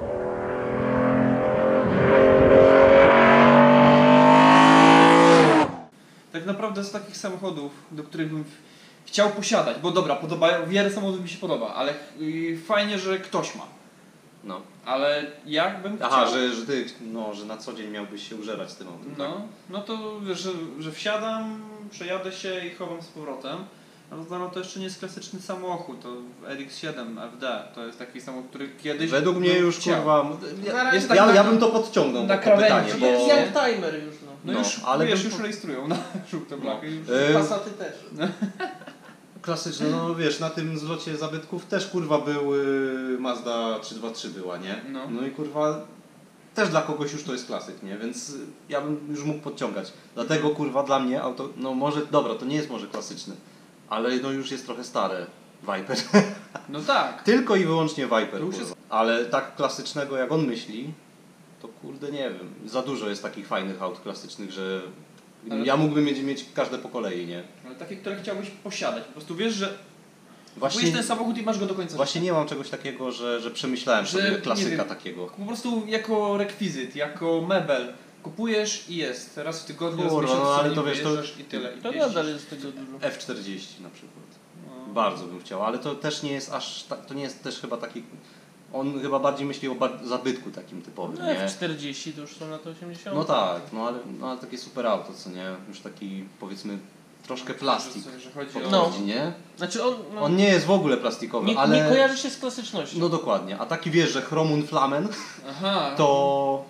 Tak naprawdę z takich samochodów, do których bym chciał posiadać, bo dobra, podobają, wiele samochodów mi się podoba, ale y, fajnie, że ktoś ma. No. Ale jak bym Aha, chciał... że, że ty, no, że na co dzień miałbyś się użerać z tym autem. tak? No, no to wiesz, że, że wsiadam, przejadę się i chowam z powrotem. No to, no to jeszcze nie jest klasyczny samochód, to R X siedem F D, to jest taki samochód, który kiedyś Według mnie bym już chciał. kurwa. Ja, Jest ja, tak na- ja bym to podciągnął na to krawędzi pytanie, jest, bo. nie? Jak timer już, no. No, No, już, ale ale wiesz, bym- już rejestrują na żółte blachy. Już. E, Passaty też. Klasyczne, no wiesz, na tym zlocie zabytków też kurwa był y, Mazda trzysta dwadzieścia trzy była, nie? No. No i kurwa też dla kogoś już to jest klasyk, nie? Więc y, ja bym już mógł podciągać. Dlatego kurwa dla mnie auto, no może, dobra, to nie jest może klasyczny, ale no już jest trochę stare. Viper. No tak. Tylko i wyłącznie Viper, To już kurwa. jest- Ale tak klasycznego jak on myśli, to kurde nie wiem. Za dużo jest takich fajnych aut klasycznych, że Ale- ja mógłbym mieć, mieć każde po kolei, nie? Ale takie, które chciałbyś posiadać. Po prostu wiesz, że Właśnie, kupujesz ten samochód i masz go do końca właśnie nie mam czegoś takiego, że, że przemyślałem Że, sobie nie klasyka wiem, takiego. Po prostu jako rekwizyt, jako mebel. Kupujesz i jest. Raz w tygodniu, raz w Kurwa, miesiącu no, ale nim to wiesz, to- wyjeżdżasz i tyle. I To jeździsz. nadal jest tego dużo. F czterdzieści na przykład. No. Bardzo bym chciał, ale to też nie jest aż, ta- to nie jest też chyba taki on chyba bardziej myśli o bar- zabytku takim typowym, No nie? F czterdzieści to już są lata osiemdziesiąte. No tak, no ale, no ale takie super auto, co nie? Już taki, powiedzmy, troszkę plastik Że, że chodzi o... podchodzi, nie? Znaczy on, no, On nie jest w ogóle plastikowy, nie, ale... nie kojarzy się z klasycznością. No dokładnie, a taki wiesz, że Chromun Flamen, Aha. to...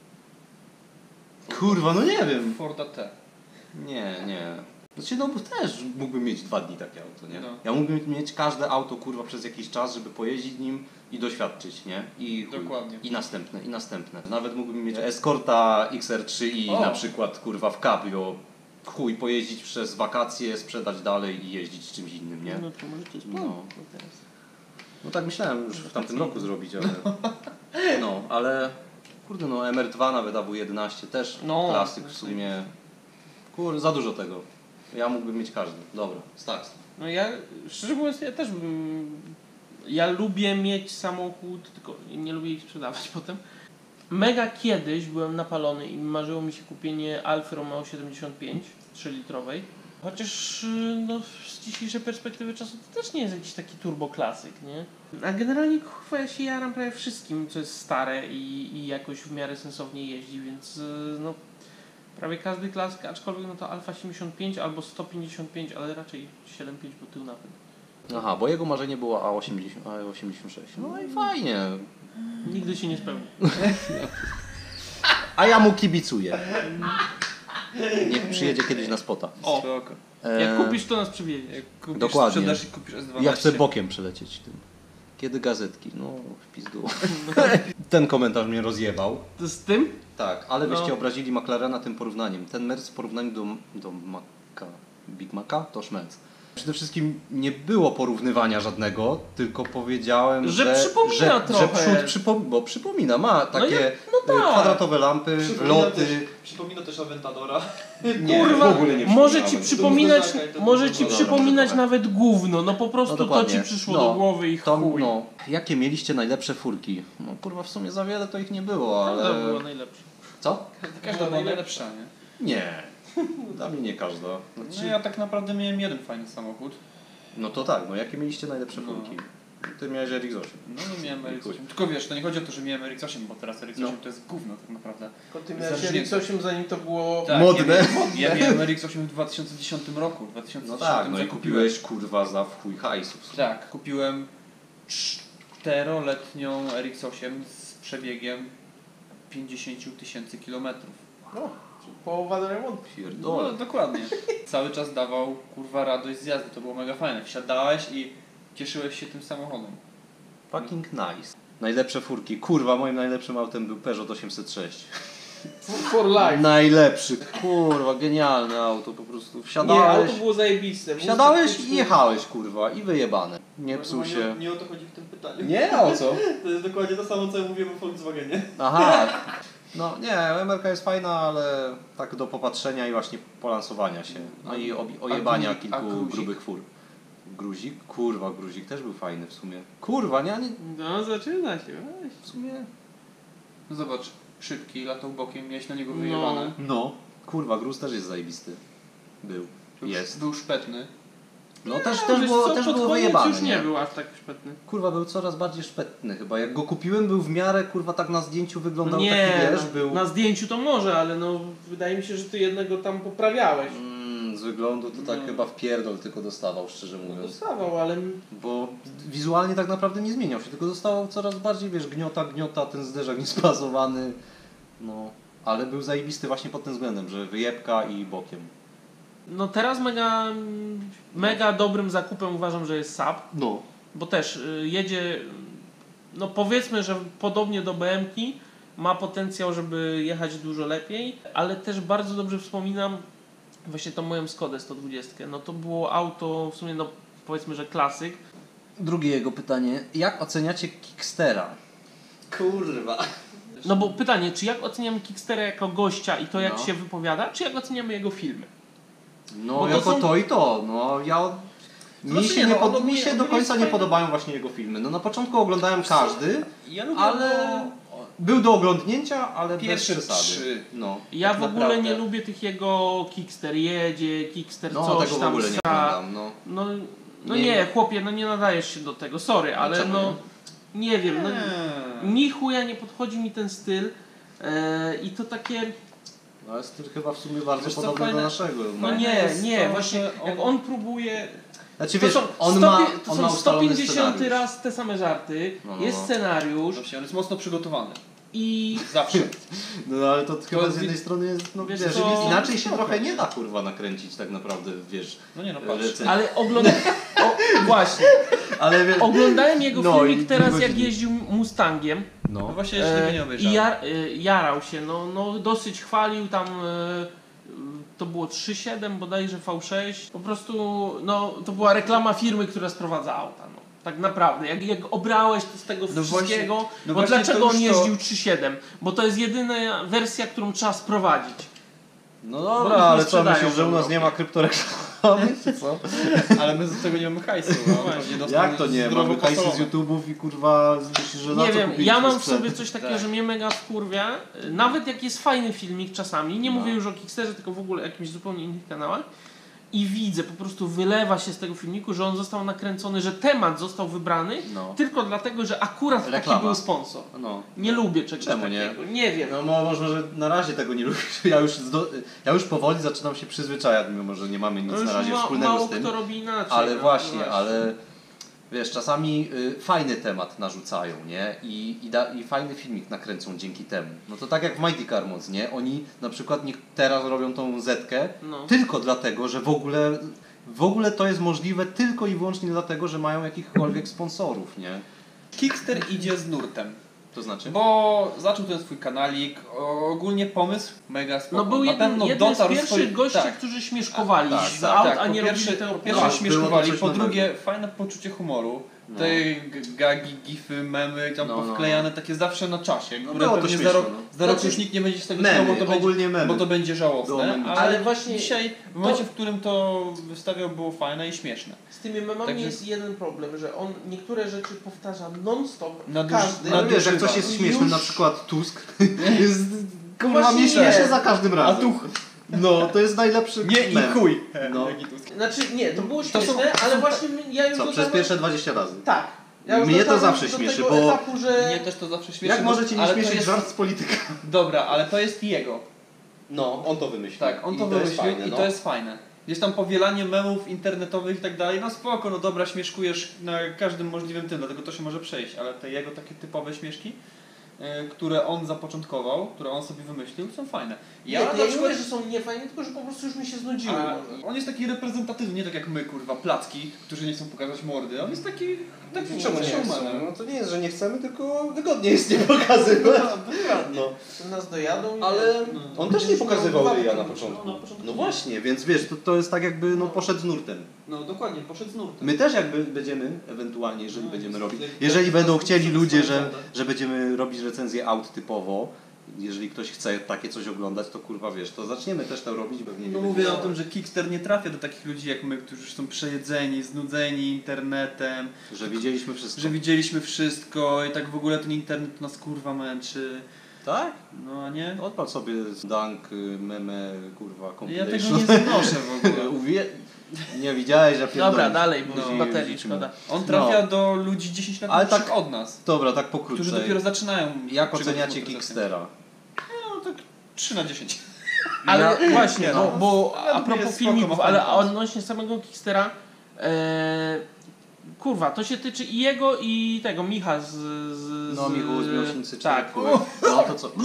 Kurwa, no nie wiem. Forda T. Nie, nie. Znaczy, no bo też mógłbym mieć dwa dni takie auto, nie? No. Ja mógłbym mieć każde auto, kurwa, przez jakiś czas, żeby pojeździć nim i doświadczyć, nie? I chuj. Dokładnie. I następne, i następne. Nawet mógłbym mieć Escorta X R trzy i O. na przykład, kurwa, w cabrio. Chuj, pojeździć przez wakacje, sprzedać dalej i jeździć czymś innym, nie? No to może to jest No. no. teraz. No tak myślałem już w tamtym roku zrobić, ale... No, ale... Kurde, no M R dwa nawet A W jedenaście też No. klasyk w sumie. Kurde, za dużo tego. Ja mógłbym mieć każdy. Dobra, Stax. No ja, szczerze mówiąc, ja też bym... Ja lubię mieć samochód, tylko nie lubię ich sprzedawać potem. Mega kiedyś byłem napalony i marzyło mi się kupienie Alfy Romeo siedemdziesiąt pięć trzylitrowej. Chociaż no, z dzisiejszej perspektywy czasu to też nie jest jakiś taki turboklasyk, nie? A generalnie kurwa ja się jaram prawie wszystkim, co jest stare i, i jakoś w miarę sensownie jeździ, więc no prawie każdy klasyk, aczkolwiek no to Alfa siedemdziesiąt pięć albo sto pięćdziesiąt pięć, ale raczej siedemdziesiąt pięć, bo tył napęd. Aha, bo jego marzenie było A osiemdziesiąt, A osiemdziesiąt sześć. No i fajnie. Nigdy się nie spełni. A ja mu kibicuję. Niech przyjedzie kiedyś na spota. O, Spoko. jak E, kupisz, to nas przywiezie. Jak kupisz, Dokładnie. sprzedasz i kupisz S dwanaście. Ja chcę bokiem przelecieć tym. Kiedy gazetki? No, w pizdu. Ten komentarz mnie rozjebał. To z tym? Tak, ale No. wyście obrazili McLarena tym porównaniem. Ten Merc w porównaniu do, do Maca, Big Maca to szmelc. Przede wszystkim nie było porównywania żadnego, tylko powiedziałem, Że że, przypomina że, trochę. że przód przypom- bo przypomina, ma takie ja- no e, tak. kwadratowe lampy, loty. Przypomina też Aventadora. Nie, Kurwa, w ogóle nie może ci przypominałem. przypominać, Do Buzdaka i może to ci dużo. przypominać Dobra, nawet gówno, no po prostu No to dokładnie. ci przyszło No, do głowy i To, chuj. no, jakie mieliście najlepsze furki? No kurwa, w sumie za wiele to ich nie było, Każda ale... była najlepsza. Co? Każda była najlepsza, nie? Nie. Dla mnie nie każda. No Znaczy, ja tak naprawdę miałem jeden fajny samochód. No to tak, no jakie mieliście najlepsze No. furki? Ty miałeś R X osiem. No nie miałem R X Chuj. osiem. Tylko wiesz, to nie chodzi o to, że miałem R X osiem, bo teraz R X osiem No. to jest gówno tak naprawdę. Tylko ty miałeś miałeś R X osiem zanim to było... Tak, Modne. Ja miałem, ja miałem R X osiem w dwa tysiące dziesiątym roku. W dwa tysiące No dziesiątym tak, no i zakupiłem- kupiłeś kurwa za w chuj hajsów. Tak, kupiłem czteroletnią R X osiem z przebiegiem pięćdziesiąt tysięcy kilometrów. No, połowa do remontu. No, Pierdolę. dokładnie. Cały czas dawał kurwa radość z jazdy, to było mega fajne. Wsiadałeś i cieszyłeś się tym samochodem. Fucking nice. Najlepsze furki. Kurwa, moim najlepszym autem był Peugeot osiemset sześć. For life. Najlepszy. Kurwa, genialne auto. Po prostu Nie, wsiadałeś, auto było zajebiste. Było wsiadałeś taktyczne. i jechałeś, kurwa. I wyjebane. Nie psuł Nie, się. nie o to chodzi w tym pytaniu. Nie, a o co? To jest dokładnie to samo, co ja mówiłem o Volkswagenie. Aha. No nie, M R K jest fajna, ale tak do popatrzenia i właśnie polansowania się. No i obi- ojebania A gru- a kilku gruzik? grubych fur. Gruzik? Kurwa, gruzik też był fajny w sumie. Kurwa, nie, nie No, zaczyna się. weź. w sumie... No zobacz, szybki, latał bokiem, miałeś na niego No. wyjebane. No. Kurwa, gruz też jest zajebisty. Był. Był- Jest. Był szpetny. No też, No, też wiesz było, co, też pod było koniec wyjebane, już nie był aż tak szpetny. Kurwa, był coraz bardziej szpetny chyba. Jak go kupiłem, był w miarę, kurwa, tak na zdjęciu wyglądał Nie, taki, wiesz, no, był... na zdjęciu to może, ale no wydaje mi się, że ty jednego tam poprawiałeś. Mm, z wyglądu to tak No. chyba w pierdol tylko dostawał, szczerze No, mówiąc. dostawał, ale Bo wizualnie tak naprawdę nie zmieniał się, tylko dostawał coraz bardziej, wiesz, gniota, gniota, ten zderzak niespasowany. No, ale był zajebisty właśnie pod tym względem, że wyjebka i bokiem. no teraz mega, mega dobrym zakupem uważam, że jest Saab, No. bo też y, jedzie, no powiedzmy, że podobnie do B M ki, ma potencjał, żeby jechać dużo lepiej, ale też bardzo dobrze wspominam właśnie tą moją Skodę sto dwadzieścia. No to było auto w sumie, no powiedzmy, że klasyk. Drugie jego pytanie. Jak oceniacie Kickstera? Kurwa. No bo pytanie, czy jak oceniamy Kickstera jako gościa i to jak No. się wypowiada, czy jak oceniamy jego filmy? No, Bo to jako są- to i to. No, ja... Mi Znaczy się, nie, nie, no, pod... on mi ogólnie- się do ogólnie końca jest nie fajny. podobają właśnie jego filmy. No na początku oglądałem każdy, Ja lubię, ale był do oglądnięcia, ale Pierwsze bez przesady. trzy. No, Ja tak w ogóle naprawdę. nie lubię tych jego Kickster jedzie, Kickster No, coś tego w tam ogóle nie sra. oglądam, no. No, no Nie. nie, chłopie, no nie nadajesz się do tego, sorry, ale Czemu no nie? nie wiem, no Nie. ni chuja nie podchodzi mi ten styl e, i to takie, No jest to chyba w sumie bardzo Wiesz co, podobne fajne- do naszego. no Fajne nie, jest nie, to, właśnie że jak on- on próbuje, Znaczy to wiesz, są, on sto, ma, to on są ma sto ustalony pięćdziesiąty scenariusz. raz te same żarty, No, no, jest no. scenariusz Właśnie, on jest mocno przygotowany. i Zawsze. No ale to chyba jest z jednej wi- strony jest, no wiesz wiesz, co, inaczej się spoko. trochę nie da kurwa nakręcić tak naprawdę, wiesz. No nie no, patrz. recenzji. ale ogląda, o, właśnie, Ale wiesz, oglądałem jego No filmik i teraz dwie jak godziny. jeździł Mustangiem. No no. właśnie jeszcze tego nie E, I obejrzałem. jar, e, jarał się, no, no dosyć chwalił tam, e, to było trzy siedem bodajże V sześć, po prostu no to była reklama firmy, która sprowadza auta, no. Tak naprawdę, jak, jak obrałeś to z tego No wszystkiego, właśnie- no bo właśnie dlaczego to on już to- jeździł trzy siedem? Bo to jest jedyna wersja, którą trzeba sprowadzić. No Bo dobra, ich nie ale co, sprzedają myślisz, że u w nas Europie. nie ma kryptoreklamy, czy co? Ale my z tego nie mamy hajsu. No, pewnie dostał Jak to nie? zdrowo Mamy hajsy z posolowe. YouTube'ów i kurwa, myślisz, że na Nie co wiem, kupiliśmy ja mam w sprzęt? sobie coś takiego, Tak. że mnie mega wkurwia, nawet jak jest fajny filmik czasami, nie No. mówię już o Kickstarze, tylko w ogóle o jakimś zupełnie innych kanałach, i widzę, po prostu wylewa się z tego filmiku, że on został nakręcony, że temat został wybrany No. tylko dlatego, że akurat taki Reklama. był sponsor. No. Nie lubię czegoś Czemu nie? takiego. Nie wiem. No mo- może, że na razie tego nie lubię. Ja już, zdo- ja już powoli zaczynam się przyzwyczajać, mimo że nie mamy nic No już na razie ma, wspólnego mało z tym. kto robi inaczej. Ale no, właśnie, no ale wiesz, czasami y, fajny temat narzucają, nie? I, i, da, I fajny filmik nakręcą dzięki temu. No to tak jak w Mighty Car Mods, nie? Oni na przykład nie, teraz robią tą zetkę No. tylko dlatego, że w ogóle, w ogóle to jest możliwe tylko i wyłącznie dlatego, że mają jakichkolwiek sponsorów, nie? Kickster idzie z nurtem. To znaczy? Bo zaczął ten swój kanalik, o, ogólnie pomysł mega spoko. No był Na jeden, pewno jeden z dotarł pierwszych swoje- gości, tak. którzy śmieszkowali Tak, z Tak, aut, tak, a po nie pierwsze, robili tego po pierwsze Tak, śmieszkowali, było to coś po nowego. drugie fajne poczucie humoru. No. Te g- gagi, gify, memy tam No, no, powklejane takie zawsze na czasie, No które było to pewnie śmieszne, za rok, no. za rok Znaczy, już nikt nie będzie z tego memy, śmiał, bo to będzie, ogólnie memy. bo to będzie Było żałosne, memy. ale, Ale właśnie dzisiaj w momencie, w którym to wystawiał, było fajne i śmieszne. Z tymi memami Także- jest jeden problem, że on niektóre rzeczy powtarza non-stop. Naduż- każdy. No wiesz, jak coś jest Już- śmieszne, na przykład Tusk jest kurwa Właśnie mnie nie. śmieszy za każdym A razem. tu No, to jest najlepszy nie i mem. chuj. No. Jaki Tusk. Znaczy nie, to było To śmieszne, są- to ale są- właśnie my- ja już Co, przez dotarłem- pierwsze dwadzieścia razy. Tak. Ja już Mnie to dotarłem zawsze do śmieszy, tego bo- etapu, że... Mnie też to zawsze śmieszy. Jak bo- możecie nie ale to śmieszyć jest- żart z polityka? Dobra, ale to jest jego. No, on to wymyślił. Tak, on I to jest wymyślił fajne, i no. to jest fajne. Gdzieś tam powielanie memów internetowych i tak dalej, no spoko, no dobra, śmieszkujesz na każdym możliwym tym, dlatego to się może przejść, ale te jego takie typowe śmieszki, y, które on zapoczątkował, które on sobie wymyślił, są fajne. Ja, Ja ja na nie przykład... mówię, że są niefajne, tylko że po prostu już mi się znudziły. A, może. on jest taki reprezentatywny, nie tak jak my, kurwa, placki, którzy nie chcą pokazać mordy. On jest taki, taki Czemu nie showmanem. chcemy? No to nie jest, że nie chcemy, tylko wygodnie jest nie pokazywać. No. Nas dojadą i... Ale on też nie pokazywał Dwa ryja na początki. początku. No, na początku No nie. właśnie, więc wiesz, to, to jest tak jakby no, poszedł z nurtem. No dokładnie, poszedł z nurtem. My też jakby będziemy, ewentualnie, jeżeli No, będziemy jak- robić, jak- jeżeli jak- będą jak- chcieli jak- ludzie, jak- że, jak- że będziemy robić recenzję aut typowo, jeżeli ktoś chce takie coś oglądać, to kurwa wiesz, to zaczniemy też to robić, pewnie nie No będzie mówię o żałować. tym, że Kickster nie trafia do takich ludzi jak my, którzy już są przejedzeni, znudzeni internetem, Że widzieliśmy wszystko. że widzieliśmy wszystko i tak w ogóle ten internet nas kurwa męczy. Tak? No a nie? Odpal sobie Dunk, y, meme, kurwa, Ja tego compilation. nie znoszę w ogóle. Uwie... Nie widziałeś, że Dobra, dalej, bo Później baterii wrzucimy. szkoda. On trafia do ludzi dziesięć lat Ale młodszych tak- od nas, Dobra, tak pokrótce. którzy dopiero zaczynają. Jak przygodę oceniacie z motoryzacją. Kickstera? No tak trzy na dziesięć. Ale właśnie, no, bo, bo według a mnie propos jest spoko, filmików, ma ale fajny pomysł. odnośnie samego Kickstera, e, kurwa, to się tyczy i jego, i tego, Micha z... z No, z- Michu z Miłośnicy tak, Czerwku. No to co?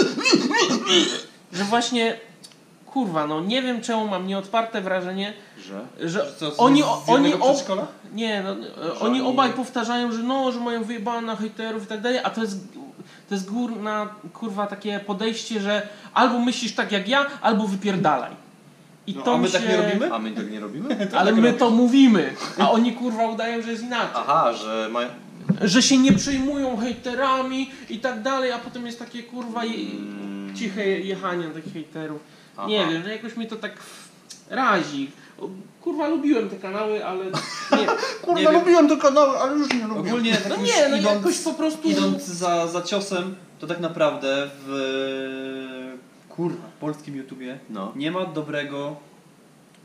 że właśnie, kurwa, no nie wiem czemu mam nieodparte wrażenie, Że? że Że co, z- oni, z oni, jednego ob, przedszkola? nie, no, e, Że oni oni- obaj powtarzają, że no, że mają wyjebane na hejterów i tak dalej, a to jest, to jest górna, kurwa, takie podejście, że albo myślisz tak jak ja, albo wypierdalaj. I No, to a my mi tak się... nie robimy? A my tak nie robimy? Ale my to mówimy, a oni kurwa udają, że jest inaczej. Aha, że mają... Że się nie przejmują hejterami i tak dalej, a potem jest takie kurwa je, Mm. ciche jechanie na tych hejterów. Aha. Nie wiem, że jakoś mnie to tak razi. O, Kurwa lubiłem te kanały, ale nie, Nie wiem. lubiłem te kanały, ale już nie lubię. Ogólnie tak no już nie, no idąc, jakoś po prostu... idąc za, za ciosem, to tak naprawdę w kurwa, polskim YouTubie No. nie ma dobrego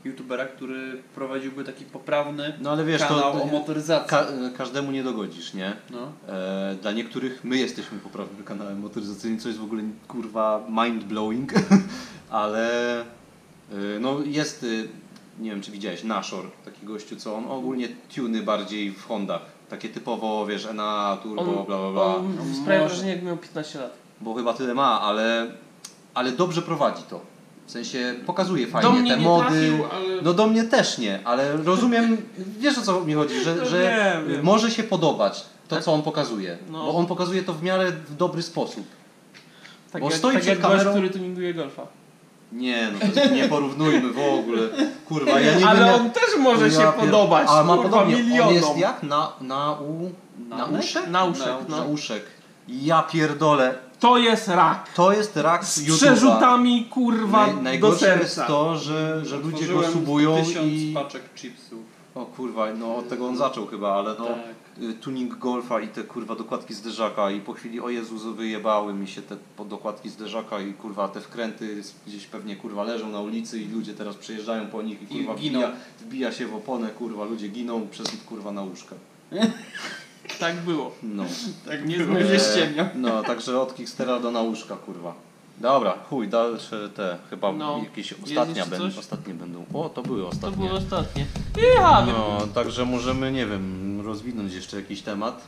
youtubera, który prowadziłby taki poprawny No ale wiesz, kanał to o motoryzacji. ka każdemu nie dogodzisz, nie? No. E, dla niektórych my jesteśmy poprawnym kanałem motoryzacyjnym, co jest w ogóle kurwa mind-blowing, ale y, no jest, y, nie wiem czy widziałeś, Nashor, taki gościu, co on ogólnie tuny bardziej w Hondach, takie typowo, wiesz, N A, turbo, On, bla bla bla, on sprawia Może. wrażenie, jakby miał piętnaście lat. bo chyba tyle ma, ale, ale dobrze prowadzi to. W sensie pokazuje Do fajnie mnie te nie mody. trafił, ale... No do mnie też nie, ale rozumiem, wiesz o co mi chodzi, że, No że wiem, wiem. może się podobać to, co on pokazuje. No. Bo on pokazuje to w miarę w dobry sposób. Tak bo jak, stoi tak przed jak gość, kamerą- który tuninguje golfa. Nie, no to nie porównujmy w ogóle. Kurwa, ja nie Ale wiem. jak- on też może Ja się pier- podobać, A ma kurwa, podobnie, milionom. on jest jak? Na, na, u, na Anek? uszek? Na uszek, Na no. uszek. Ja pierdolę. To jest rak. To jest rak Z YouTube'a. przerzutami, kurwa, Naj, do najgorsze jest serca. to, że, że ludzie go Otworzyłem subują tysiąc i... paczek chipsów. O kurwa, no od tego on zaczął chyba, ale no Tak. y, tuning golfa i te kurwa dokładki zderzaka i po chwili o Jezu wyjebały mi się te po- dokładki zderzaka i kurwa te wkręty gdzieś pewnie kurwa leżą na ulicy i ludzie teraz przejeżdżają po nich i I kurwa giną. wbija, wbija się w oponę, kurwa ludzie giną przez kurwa na łóżka. Tak było. No. Tak Nie nie zmyję zmyję się. ściemnia. No, także od Kickstera do nauszka, kurwa. Dobra, chuj, dalsze te, chyba No. jakieś Jest ostatnia jeszcze będą, coś? ostatnie będą. O, to były To ostatnie. było ostatnie. Ja wiem. No, także możemy, nie wiem, rozwinąć jeszcze jakiś temat.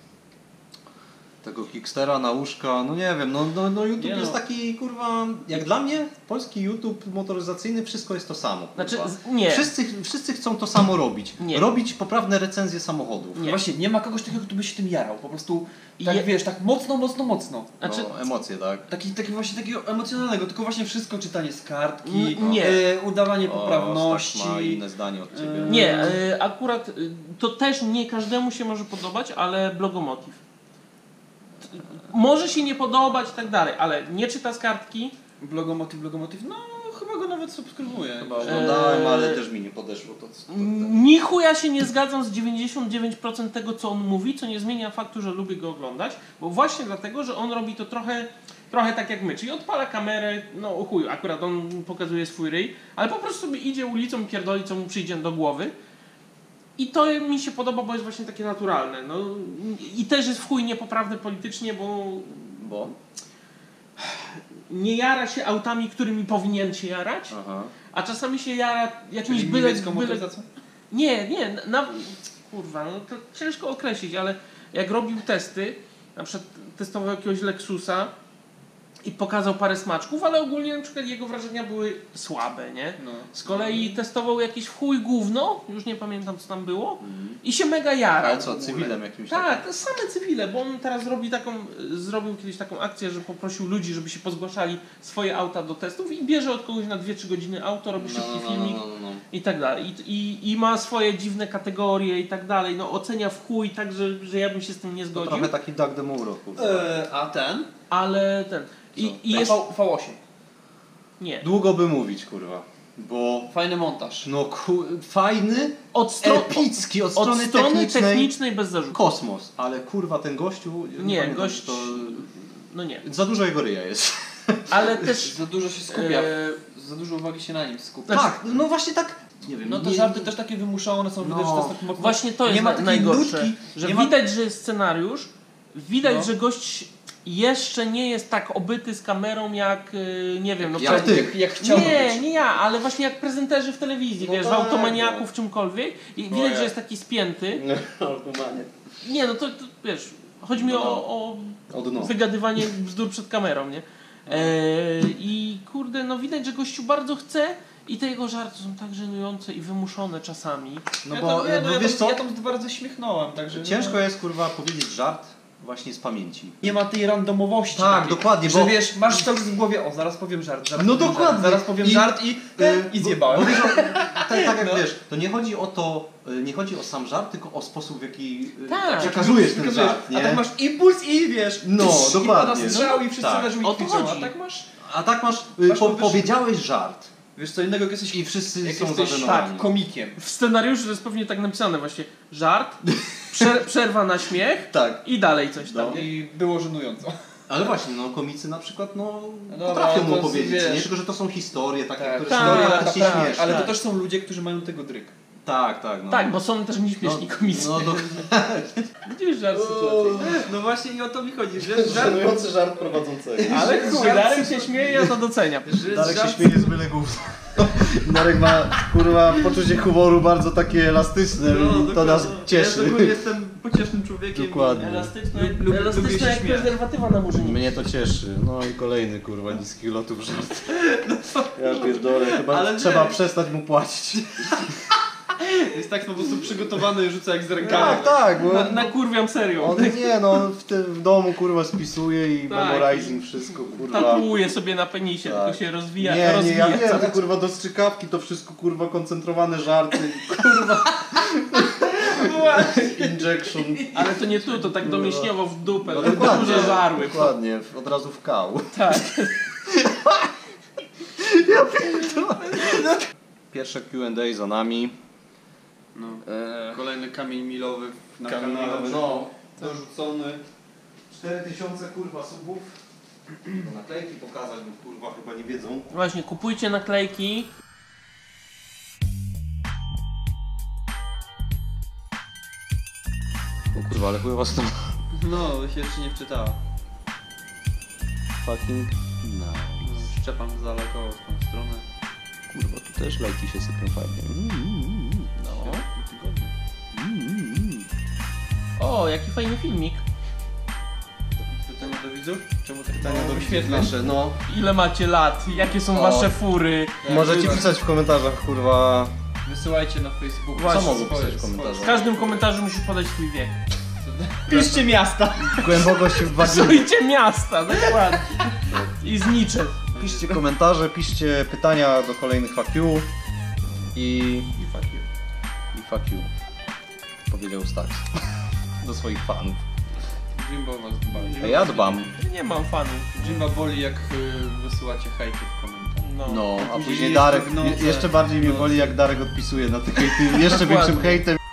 Tego Kickstera, nauszka, no nie wiem, no, no, no YouTube Nie no. jest taki, kurwa, jak dla mnie, polski YouTube motoryzacyjny, wszystko jest to samo, kurwa. Znaczy, z- nie. Wszyscy, wszyscy chcą to samo robić. Nie. Robić poprawne recenzje samochodów. Nie. No właśnie, nie ma kogoś takiego, kto by się tym jarał. Po prostu, tak Je- wiesz, tak mocno, mocno, mocno. Znaczy, No, emocje, tak? Taki, taki właśnie takiego emocjonalnego, tylko właśnie wszystko czytanie z kartki, N- nie. e, udawanie poprawności. O, Stach ma inne zdanie od ciebie. Yy, nie, y, akurat y, to też nie każdemu się może podobać, ale blogomotiv. T- Może się nie podobać i tak dalej, ale nie czyta z kartki. Blogomotiv, blogomotiv, no chyba go nawet subskrybuję. Chyba oglądałem, Eee, ale też mi nie podeszło to. to, to. Ni chuja się nie zgadzam z dziewięćdziesiąt dziewięć procent tego, co on mówi, co nie zmienia faktu, że lubię go oglądać, bo właśnie dlatego, że on robi to trochę, trochę tak jak my, czyli odpala kamerę, no o chuj, akurat on pokazuje swój ryj, ale po prostu sobie idzie ulicą i pierdoli, co mu przyjdzie do głowy. I to mi się podoba, bo jest właśnie takie naturalne. No, i też jest w chuj niepoprawny politycznie, bo Bo? nie jara się autami, którymi powinien się jarać, Aha. a czasami się jara jakimś Czyli byle... niemiecką byle motoryzacją? nie, nie, na, kurwa, no to ciężko określić, ale jak robił testy, na przykład testował jakiegoś Lexusa i pokazał parę smaczków, ale ogólnie na przykład jego wrażenia były słabe, nie? No. Z kolei testował jakieś w chuj gówno, już nie pamiętam co tam było, i się mega jarał. Ale w co, ogóle. cywilem jakimś Tak, takim? to same cywile, bo on teraz robi taką, zrobił kiedyś taką akcję, że poprosił ludzi, żeby się pozgłaszali swoje auta do testów i bierze od kogoś na dwie trzy godziny auto, robi szybki no, no, filmik. no, no, no. I tak dalej. I, i, I ma swoje dziwne kategorie i tak dalej. No ocenia w chuj, tak że, że ja bym się z tym nie To zgodził. trochę taki Doug Demuro, kurwa. E, a ten? Ale ten. I, i V, jest. V osiem. Nie. Długo by mówić, kurwa. Bo, Fajny montaż. no ku, fajny, Od, stro... epicki, od od strony, strony technicznej, technicznej bez zarzutu. kosmos. Ale kurwa, ten gościu... Nie, pamiętam, gość- To... No nie. Za dużo jego ryja jest. Ale też. Za dużo się skupia, e, za dużo uwagi się na nim skupia. Znaczy- Tak, no właśnie tak, nie wiem. No te nie, żarty też takie wymuszone są, widać, No. że to jest tak mocno... Właśnie to nie jest ma na, takiej najgorsze. nutki, że nie ma- widać, że jest scenariusz, widać, No. że gość jeszcze nie jest tak obyty z kamerą jak, y, nie wiem, no Jak pre- ty. Jak, jak chciałby Nie, być. nie ja, ale właśnie jak prezenterzy w telewizji, No wiesz, w tak, Automaniaku, no. w czymkolwiek i No widać, ja. że jest taki spięty. Normalnie. Nie, no to, to wiesz, chodzi mi No. o, o O dno. wygadywanie bzdur przed kamerą, nie? E, I kurde, no widać, że gościu bardzo chce i te jego żarty są tak żenujące i wymuszone czasami. No ja bo, tam, ja, no, bo ja wiesz tam, co, ja tam bardzo śmiechnąłem, także... ciężko no, jest kurwa powiedzieć żart właśnie z pamięci. nie ma tej randomowości Tak, takiej, dokładnie, że bo- wiesz, masz cały czas w głowie, o zaraz powiem żart, zaraz No powiem dokładnie. żart, zaraz powiem I- żart i, Yy, i bo- zjebałem. Bo, wiesz, o- tak, tak jak No. wiesz, to nie chodzi o to, y, nie chodzi o sam żart, tylko o sposób w jaki y, Tak. przekazujesz ten Przekazujesz. żart, nie? A tak masz impuls i wiesz, No, tsz, dokładnie. i pada strzał No, i wszyscy tak. leżą O i to kwiczą, a chodzi. tak masz, A tak masz, y, Masz po, wyż- powiedziałeś żart wiesz co innego, jak jesteś, i wszyscy jak są jesteś zażenowani. tak, komikiem. W scenariuszu to jest pewnie tak napisane właśnie, żart, prze, przerwa na śmiech Tak. i dalej coś tam. No. I było żenująco. Ale właśnie, no komicy na przykład, no, No dobra, potrafią ale mu to opowiedzieć, wiesz- nie? Tylko, że to są historie takie, Tak, które tak, są tak, faktycznie tak, śmieszne. Ale to Tak. też są ludzie, którzy mają tego dryk. Tak, tak, no. Tak, bo są też nieśmieszni komicy. No, do... Widzisz żart sytuacyjny. No właśnie i o to mi chodzi, że żart, Szanujący żart prowadzącego. Ale chuj, Darek się śmieje, ja to doceniam. że Darek się żart, śmieje z byle gówna. Darek ma, kurwa, poczucie humoru bardzo takie elastyczne i to nas cieszy. Ja ogólnie jestem pociesznym człowiekiem. Dokładnie. Elastyczne, Lub- lub- lubię elastyczne się jak śmiać. prezerwatywa na murzynie. Mnie to cieszy. No i kolejny, kurwa, niskich lotów żart. Ja pierdolę, chyba Ale trzeba nie. przestać mu płacić. Jest tak po prostu przygotowany i rzuca jak z rękawa. Tak, tak, bo Na, nakurwiam serio. on nie no, w, tym, w domu kurwa spisuje i Tak. memorizing wszystko, kurwa. Tatuuje sobie na penisie, Tak. tylko się rozwija, Nie, nie, rozwija ja wiem, cały te kurwa do strzykawki to wszystko kurwa koncentrowane żarty, kurwa. Injection. Ale to nie tu, to tak domyślniowo w dupę, No no, dokładnie, duże żarły. dokładnie, od razu w kał. Tak. Pierwsze Q and A za nami. No. Eee, Kolejny kamień milowy na Kamień kanale. milowy, no. Dorzucony. cztery tysiące kurwa subów. No, naklejki pokazać, bo kurwa chyba nie wiedzą. Właśnie, kupujcie naklejki. No kurwa, ale chujowa strona. No, się jeszcze nie wczytała. Fucking no. Szczepam z daleko w tą stronę. Kurwa, tu też lajki się sypią fajnie. Mm, mm, mm. No. Tygodnie. Mm, mm, mm. O, jaki fajny filmik. Pytanie do widzów? Czemu tak Pytania mało do wyświetleń? nasze, no. Ile macie lat? Jakie są O. wasze fury? Możecie pisać w komentarzach, kurwa. Wysyłajcie na Facebooku. Właśnie, Co mogą swoje- pisać w komentarzach? W każdym komentarzu musisz podać swój wiek. Piszcie miasta! Głęboko się wbadzili. Psujcie miasta, dokładnie. I znicze. Piszcie komentarze, piszcie pytania do kolejnych fuck you. I... I fuck you. I fuck you. Powiedział Stars. Do swoich fanów. Jimbo was dba. A ja dbam. Nie mam fanów. Jimba boli jak y, wysyłacie hejty w komentarzach. No. No, a później później jeszcze Darek, w nocy. je- jeszcze bardziej mnie W boli nocy. jak Darek odpisuje na te hejty, jeszcze większym Dokładnie. hejtem.